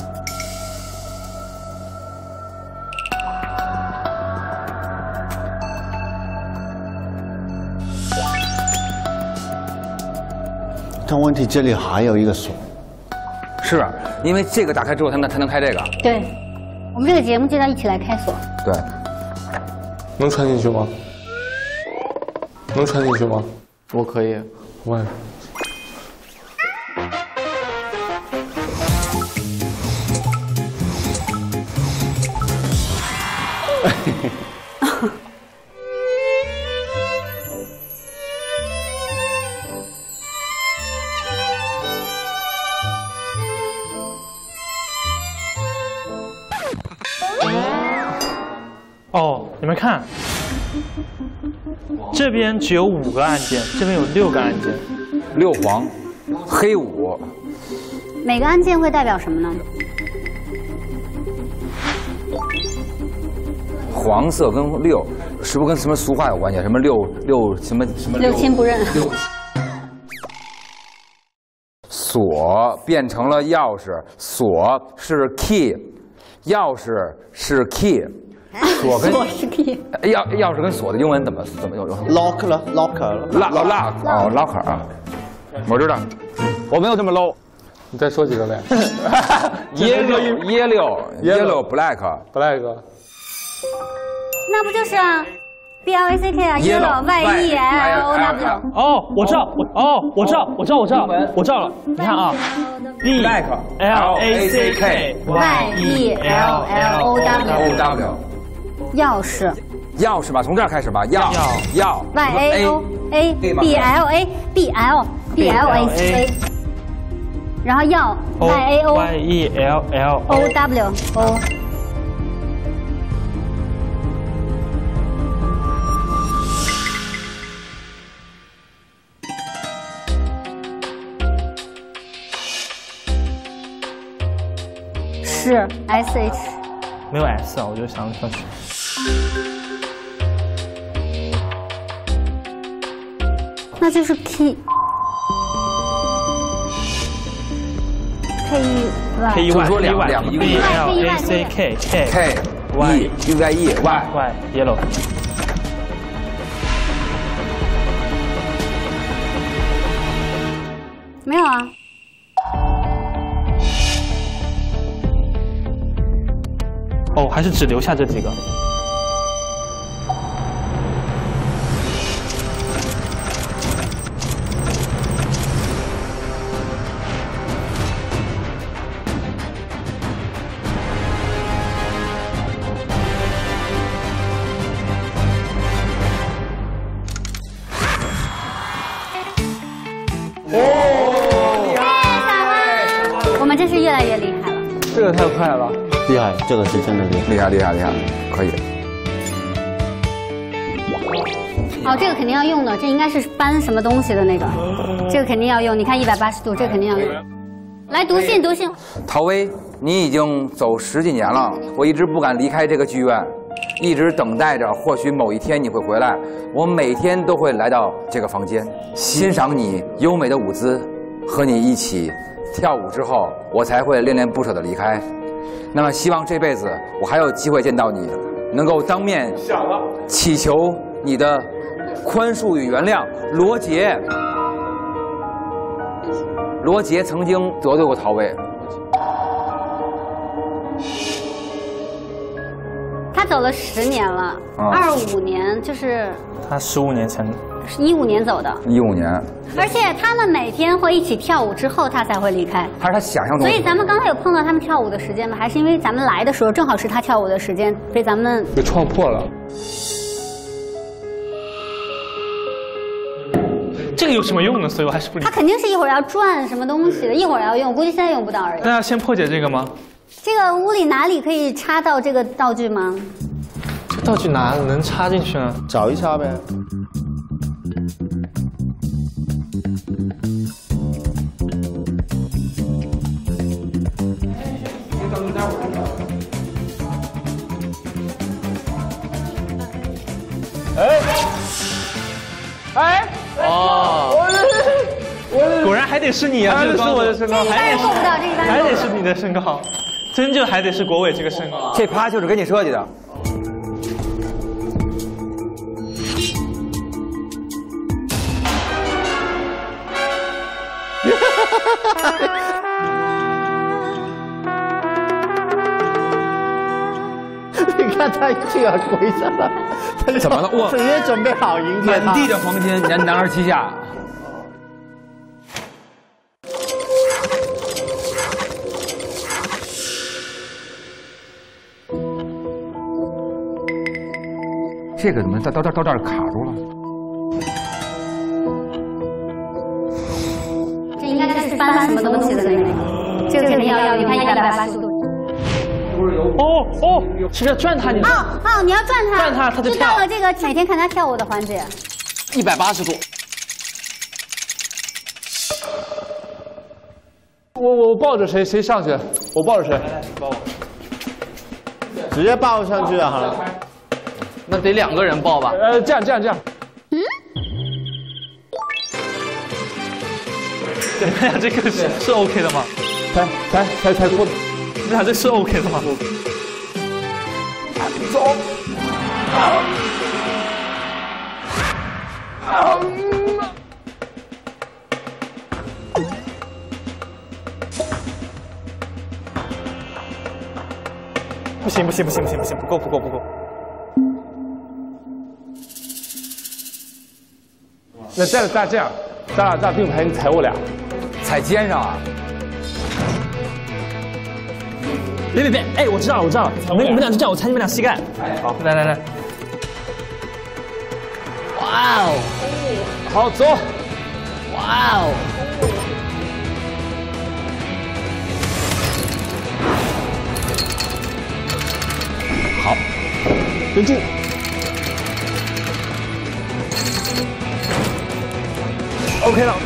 但问题这里还有一个锁， 是因为这个打开之后，它能它能开这个。 对，我们这个节目就要一起来开锁。 对， 能穿进去吗？能穿进去吗？ 我可以。 我也。 哦，你们看，这边只有五个按键，这边有六个按键， 六黄，黑五。 每个按键会代表什么呢？ 黄色跟六，是不是跟什么俗话有关系？什么六六什么什么六亲不认。 六锁变成了钥匙，锁是 key， 钥匙是 key。锁跟锁是 key， 钥钥匙跟锁的英文怎么怎么有 lock 了 locker 了 lock lock 哦 locker 啊，我知道，我没有这么 low。 你再说几个呗 ？yellow yellow yellow black black， 那不就是啊 ？B L A C K 啊 ，yellow Y E L O W。 哦，我知道，我哦，我知道，我知道，我知道，我知道了。你看啊 ，B L A C K Y E L L O W。钥匙， 钥匙吧，从这儿开始吧，钥钥 Y A O A B L A B L B L A C A， 然后钥 Y A O Y E L L O W O。是 S H。 没有 S 啊，我就想上去。 那就是 key。K E Y。 K E Y。 就说两两个 B L A C K K K Y E Y E Y Y yellow。 没有啊。 哦，还是只留下这几个。 哦，厉害！我们真是越来越厉害了。 这个太快了。 厉害，这个是真的厉害， 厉害厉害厉害，可以。 哦，这个肯定要用的，这应该是搬什么东西的那个，这个肯定要用。你看一百八十度，这个肯定要用。来读信，读信。 陶薇，你已经走十几年了，我一直不敢离开这个剧院，一直等待着，或许某一天你会回来。我每天都会来到这个房间，欣赏你优美的舞姿，和你一起跳舞之后，我才会恋恋不舍的离开。那么，希望这辈子我还有机会见到你，能够当面祈求你的宽恕与原谅。罗杰，罗杰曾经得罪过陶威。 他走了十年了，二五年就是他十五年前， 一五年走的， 一五年。 而且他们每天会一起跳舞，之后他才会离开。 还是他想象中。 所以咱们刚才有碰到他们跳舞的时间吗？还是因为咱们来的时候正好是他跳舞的时间，被咱们给撞破了。 这个有什么用呢？所以我还是不理解。 他肯定是一会儿要转什么东西的，一会儿要用，估计现在用不到而已。 那要先破解这个吗？ 这个屋里哪里可以插到这个道具吗？ 这道具哪能插进去呢？ 找一下呗。 哎，哎， 哦，果然还得是你啊！ 还得是我的身高， 还得是，还得是你的身高，真就还得是国伟这个身高。 这趴就是给你设计的。 你看他这个跪下了， 怎么了？我直接准备好迎接他。 满地的黄金，男男儿旗下。这个怎么到到这到这儿卡住了？ 这应该是翻什么东西的那个，这个肯定要要，你看一百八十度。 哦哦，是不是转它？你哦哦，你要转它， 转它它就跳。 就到了这个每天看他跳舞的环节。 一百八十度。 我我抱着谁谁上去？我抱着谁？ 抱我。 直接抱上去了哈。 那得两个人抱吧？ 呃，这样这样这样。 嗯。 你们俩这个是是 OK 的吗？ 才才才才过。 你俩这是 OK 的吗？ 走。 不行不行不行不行不行，不够不够不够。 那再再这样，咱俩咱俩并排，你踩我俩， 踩肩上啊。 别别别！哎，我知道了，我知道了。你们你们俩就这样，我踩你们俩膝盖。好，来来来。 哇哦！ 好，走。 哇哦！ 好，忍住。OK 了。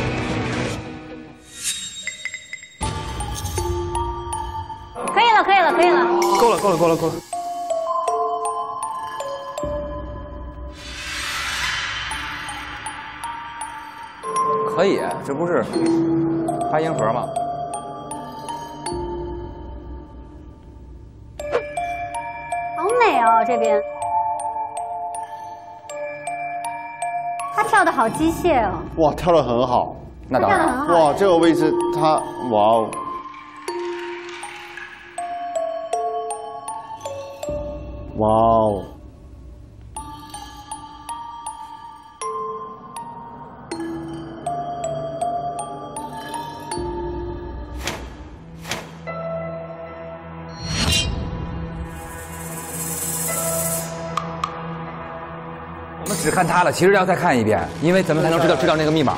可以了，可以了，可以了。 够了，够了，够了，够了。 可以，这不是拍银盒吗？ 好美哦，这边。他跳的好机械哦。 哇，跳的很好。 那当然。 哇，这个位置他，哇哦。哇哦！ 我们只看他了，其实要再看一遍，因为咱们才能知道知道那个密码。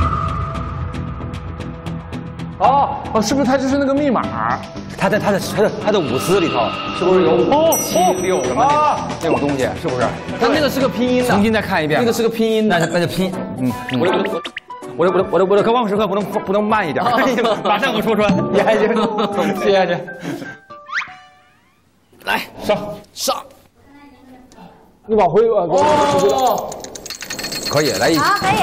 哦哦，是不是他就是那个密码？ 他在他的他的他的舞姿里头，是不是有五七六什么那那种东西？是不是？ 他那个是个拼音的。 重新再看一遍。 那个是个拼音的， 那就那就拼。嗯，我我我我我的我的渴望时刻不能不能慢一点，马上给我说出来。你还行，谢谢你。 来上上， 你往回往过。 哦， 可以来一。 好，可以。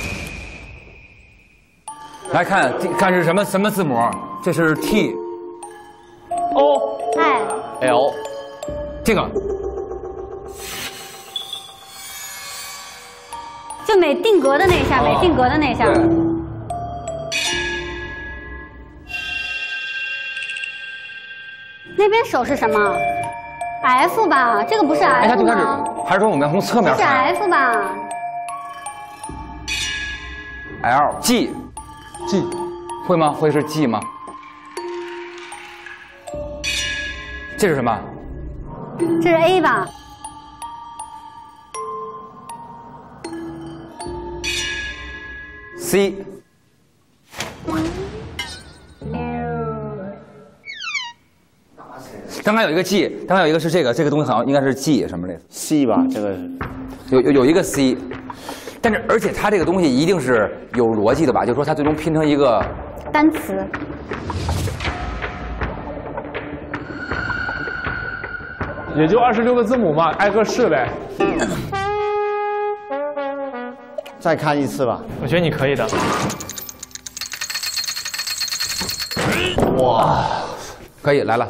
来看看是什么什么字母？这是 T。 O I L， 这个美定格的那一下，美定格的那一下。那边手是什么 ？F 吧，这个不是 F 吗？ 哎，他就开始，还是说我们要从侧面看？是 F 吧 ？L G G 会吗？会是 G 吗？这是什么？ 这是 A 吧？ C， 刚刚有一个 G， 刚刚有一个是这个，这个东西好像应该是 G 什么类的 C 吧，这个是有有有一个 C， 但是而且它这个东西一定是有逻辑的吧？就是说它最终拼成一个单词。 也就二十六个字母嘛，挨个试呗。 再看一次吧。 我觉得你可以的。 哇，可以来了。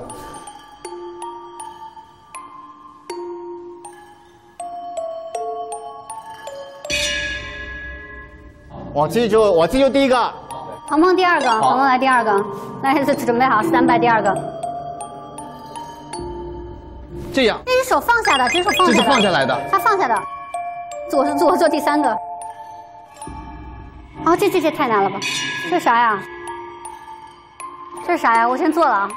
我记住，我记住第一个。 鹏鹏第二个，鹏鹏来第二个，来准备好，三拜第二个。 这样。 这只手放下的，这只手放下的。 这是放下来的。 他放下的。我是做做第三个。哦，这这这太难了吧？这是啥呀？这是啥呀？我先做了啊。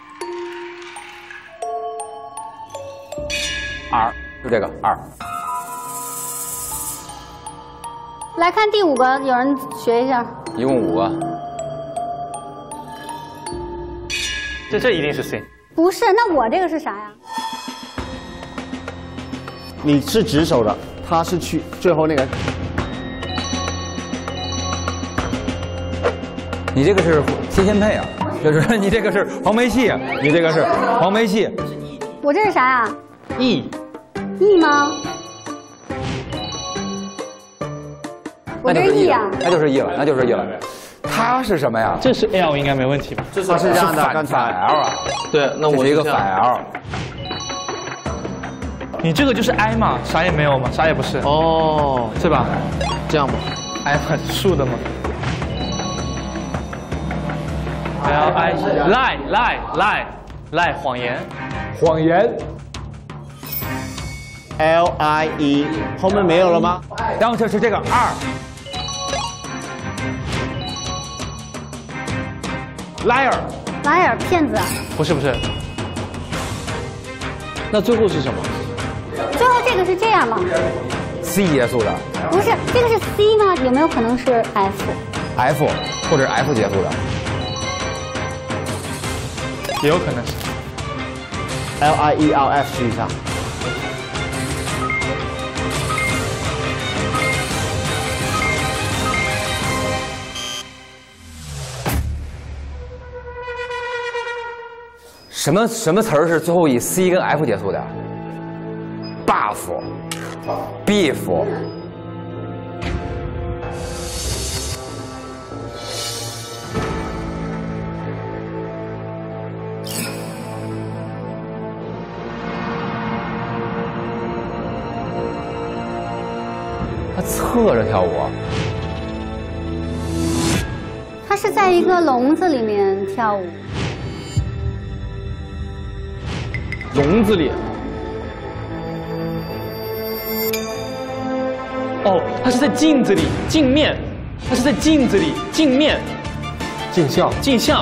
R 就这个 R。 来看第五个，有人学一下。 一共五个。 这这一定是 C。 不是，那我这个是啥呀？ 你是直手的，他是去最后那个。 你这个是贴线配啊，就是你这个是黄梅戏，你这个是黄梅戏。 我这是啥呀 ？E。 E 吗？我这是 E 啊。 那就是 E 了，那就是 E 了。它是什么呀？ 这是 L 应该没问题吧？ 这是这样的，刚才 L 啊。 对，那我是一个反 L。 你这个就是 I 嘛，啥也没有嘛，啥也不是。哦，是吧？ 这样吧 ，I 嘛，竖的嘛。L I lie lie lie lie 谎言， 谎言。 L I E 后面没有了吗？ 然后这是这个二。liar liar 骗子。 不是不是。 那最后是什么？ 最后这个是这样吗 ？C 结束的。 不是，这个是 C 吗？有没有可能是 F？F 或者 F 结束的。 也有可能是 L I E R F 试一下。 什么什么词儿是最后以 C 跟 F 结束的 ？buff、beef。他侧着跳舞。 他是在一个笼子里面跳舞。 笼子里。哦，他是在镜子里，镜面。他是在镜子里，镜面。 镜像。 镜像。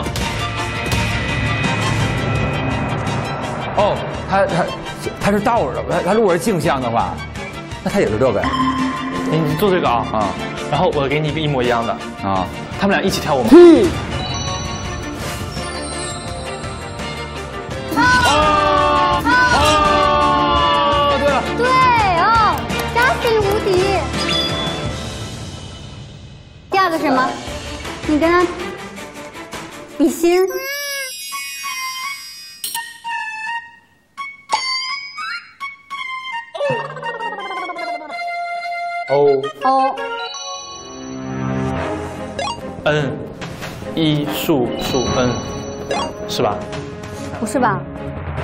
哦，他他他是倒着的，他他如果是镜像的话，那他也是这个呀。 你你做这个啊啊， 然后我给你一个一模一样的啊， 他们俩一起跳舞吗？ 哦哦，对了，对哦，加心无敌。第二个是什么？你跟他比心。 O O N 一数数 N 是吧？ 不是吧？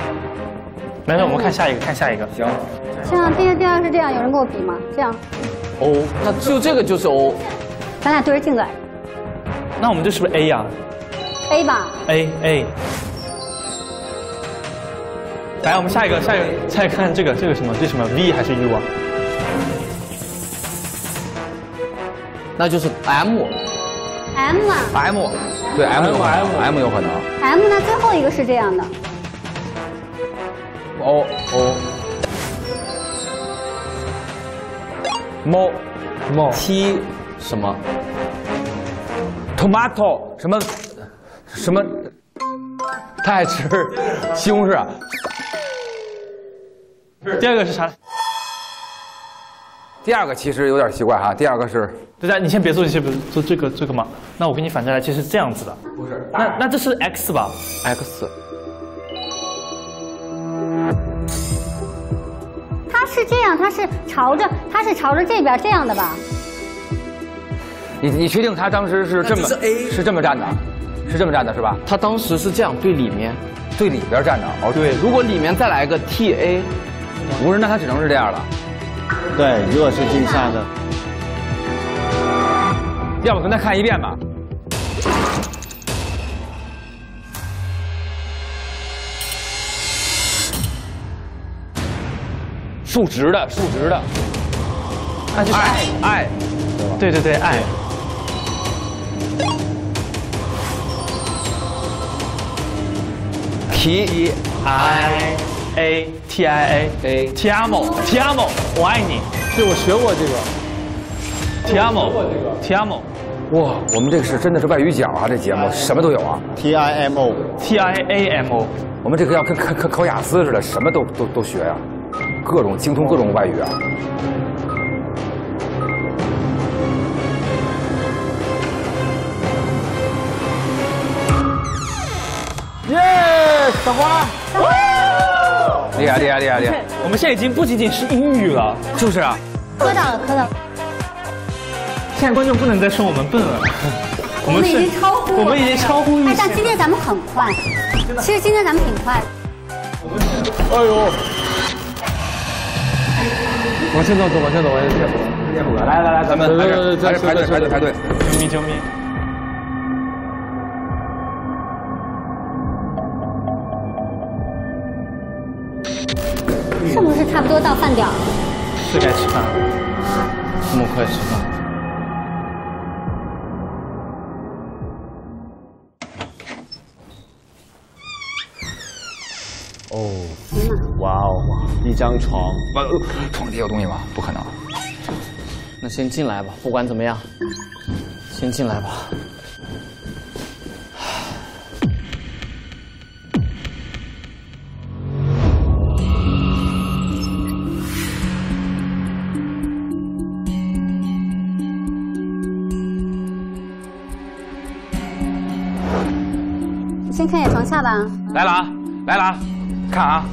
没事，我们看下一个，看下一个。行。 这样，第二第二是这样，有人跟我比吗？这样。 O， 那就这个就是 O。 咱俩对着镜子。 那我们这是不是 A 呀、啊、 ？A 吧。 A A。来，我们下一个，下一个，下一个看这个，这个什么？这什么 V 还是 U 啊？ 那就是 M。 M 啊。 M， 对 M 有可能 ，M 有可能。 M 那最后一个是这样的。 O O。猫猫 T 什么 ？Tomato 什么什么？他爱吃西红柿。 第二个是啥？ 第二个其实有点奇怪哈，第二个是， 对的，你先别做，你先别做这个这个嘛。那我给你反着来，其实是这样子的。 不是， 那那这是 X 吧 ？X。 它是这样，它是朝着，它是朝着这边这样的吧？ 你你确定他当时是这么是, A 是这么站的，是这么站的是吧？ 他当时是这样对里面， 对里边站着。哦， 对，如果里面再来个 T A， 不是，那他只能是这样了。 对，如果是镜下的， 要不跟他看一遍吧。竖直的，竖直的， 那就是爱爱，对对对，爱。T I A T I A A Ti amo Ti amo 我爱你。 对，我学过这个。 Ti amo Ti amo。 哇，我们这个是真的是外语角啊，这节目什么都有啊。 T I M O T I A M O， 我们这个要跟考考雅思似的，什么都都都学呀、啊，各种精通各种外语啊。 耶，撒花！ 厉害厉害厉害厉害！ 我们现在已经不仅仅是英语了， 就是啊。 磕到了，磕到了。 现在观众不能再说我们笨了， 我们已经超乎， 我们已经超乎预期。 哎，但今天咱们很快，其实今天咱们挺快。 哎呦！往前走，走，往前走，往前走。 来来来，咱们排队，排队，排队，排队，排队。 救命！救命！ 是不是差不多到饭点了？ 是该吃饭了，这么快吃饭？ 哦，哇哦，一张床， 床底有东西吗？不可能。 那先进来吧，不管怎么样，先进来吧。 先看一眼床下吧。 来了啊，来了啊，看啊。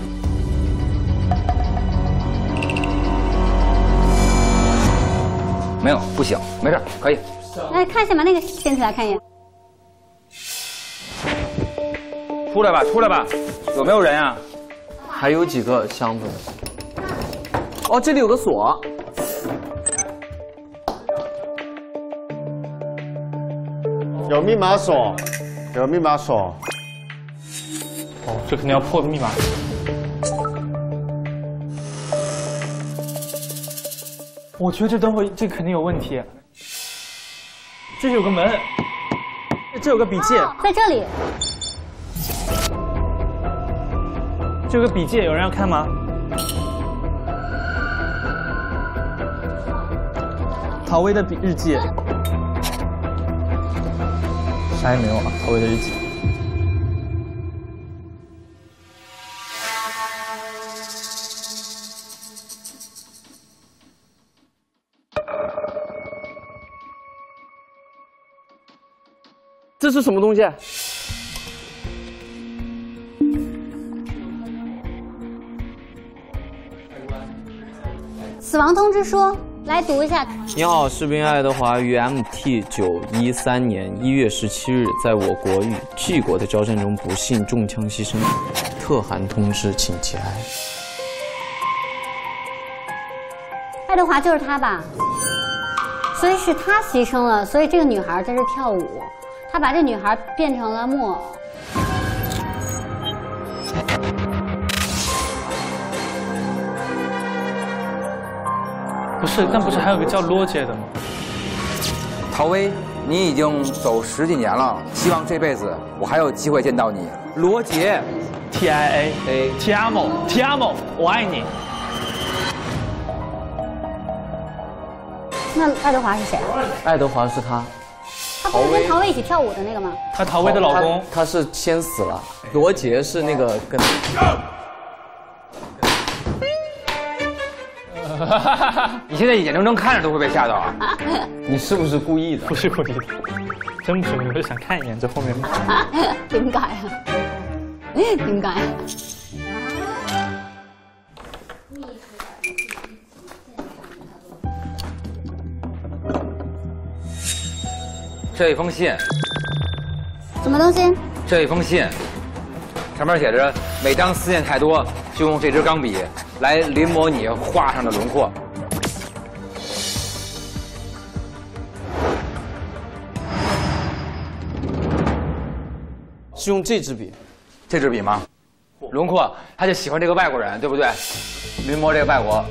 没有，不行，没事，可以。 来看一下吧，那个掀起来看一眼。 出来吧，出来吧，有没有人啊？ 还有几个箱子。哦，这里有个锁。 有密码锁，有密码锁。 哦，这肯定要破密码。我觉得这等会这肯定有问题。这有个门，这有个笔记， 在这里。 这有个笔记，有人要看吗？陶薇的笔日记，啥也没有啊，陶薇的日记。 这是什么东西？ 死亡通知书，来读一下。 你好，士兵爱德华于 M T 九一三年一月十七日在我国与 G 国的交战中不幸中枪牺牲，特函通知，请节哀。 爱德华就是他吧？所以是他牺牲了，所以这个女孩在这跳舞，他把这女孩变成了木偶。 不是，但不是还有个叫罗杰的吗？ 陶威，你已经走十几年了，希望这辈子我还有机会见到你。 罗杰 ，T I A A Ti amo Ti amo， 我爱你。 那爱德华是谁？ 爱德华是他， 他不是跟陶威一起跳舞的那个吗？ 他陶威的老公， 他是先死了。罗杰是那个跟。 你现在眼睁睁看着都会被吓到啊！ 你是不是故意的？ 不是故意的，真不是故意，我就想看一眼这后面。 点解啊？點解啊？ 这一封信， 什么东西？ 这一封信，上面写着：每当思念太多，就用这支钢笔来临摹你画上的轮廓。 是用这支笔， 这支笔吗？轮廓，他就喜欢这个外国人，对不对？临摹这个外国，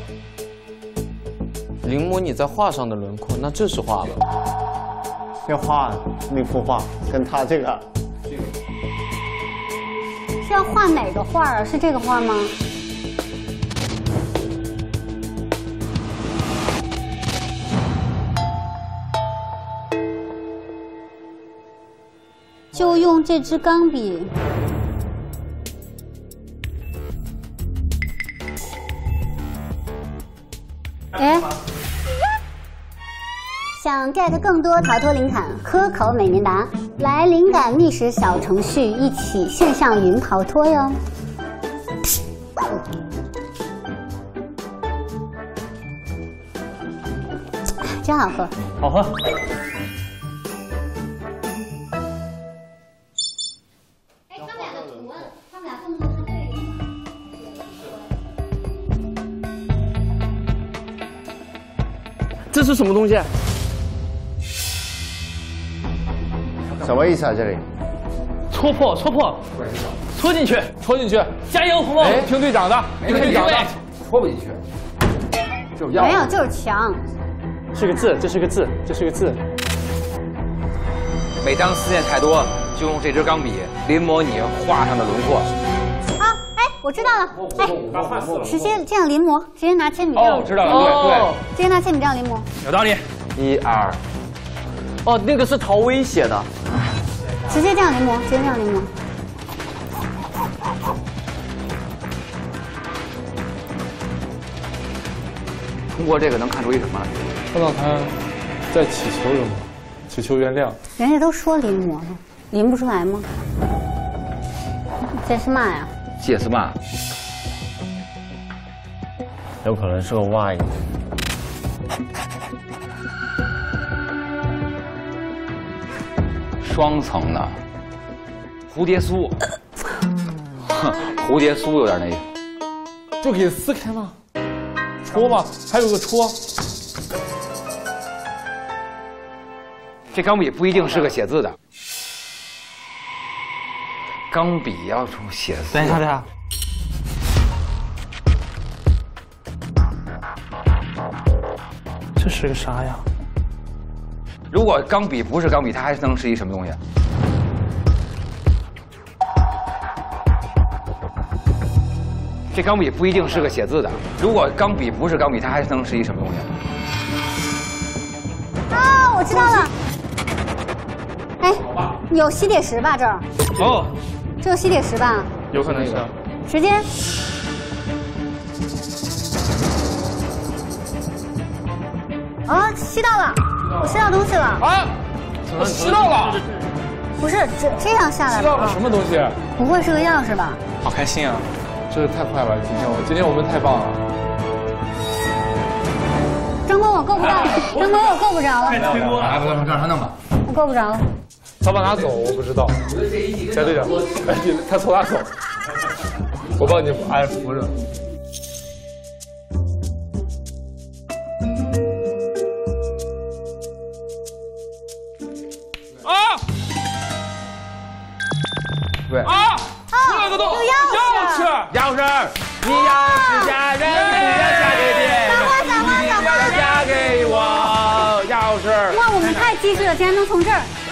临摹你在画上的轮廓，那这是画了。 要画那幅画，跟他这个是要画哪个画啊？是这个画吗？就用这支钢笔。哎，想 get 更多逃脱灵感，喝口美年达，来灵感觅食小程序，一起线上云逃脱哟。真好喝， 好喝。 这是什么东西？ 什么意思啊？这里戳破，戳破，戳进去， 戳进去， 加油，红哎，听队长的，听队长的， 戳不进去， 就要没有，就是墙。 是个字，这是个字，这是个字。 每当思念太多，就用这支钢笔临摹你画上的轮廓。 啊，哎，我知道了，哎，直接这样临摹，直接拿铅笔这样。 哦，知道了，对对， 直接拿铅笔这样临摹。 有道理。 一二。 哦，那个是陶威写的。 直接这样临摹，直接这样临摹。 通过这个能看出一什么？ 看到他在祈求什么？祈求原谅。 人家都说临摹了，临不出来吗？这是嘛呀？ 这是嘛？ 有可能是个 Y。 双层的蝴蝶酥，哼，蝴蝶酥有点那个， 就给撕开嘛，戳嘛，还有个戳。 这钢笔不一定是个写字的，钢笔要出写字。 等一下，等一下。这是个啥呀？ 如果钢笔不是钢笔，它还能是一什么东西？这钢笔不一定是个写字的。如果钢笔不是钢笔，它还能是一什么东西？ 啊，我知道了。哎，有吸铁石吧这儿？ 哦， 这有吸铁石吧？ 有可能是。 时间。啊，吸到了。我吸到东西了啊！我吸到了， 不是这这样下来的。 吸到了什么东西？ 不会是个钥匙吧？ 好开心啊！ 这是太快了，今天我今天我们太棒了。 张光我够不着，张光我够不着了。 来，我让他弄吧。 我够不着了。 他往哪走？我不知道。翟队长，他从哪走？我帮你安扶着。 对啊，出了个洞，钥匙， 钥匙，你要是嫁人，你要嫁给别人，你要嫁给我，钥匙。 哇，我们太机智了，竟然能从这儿。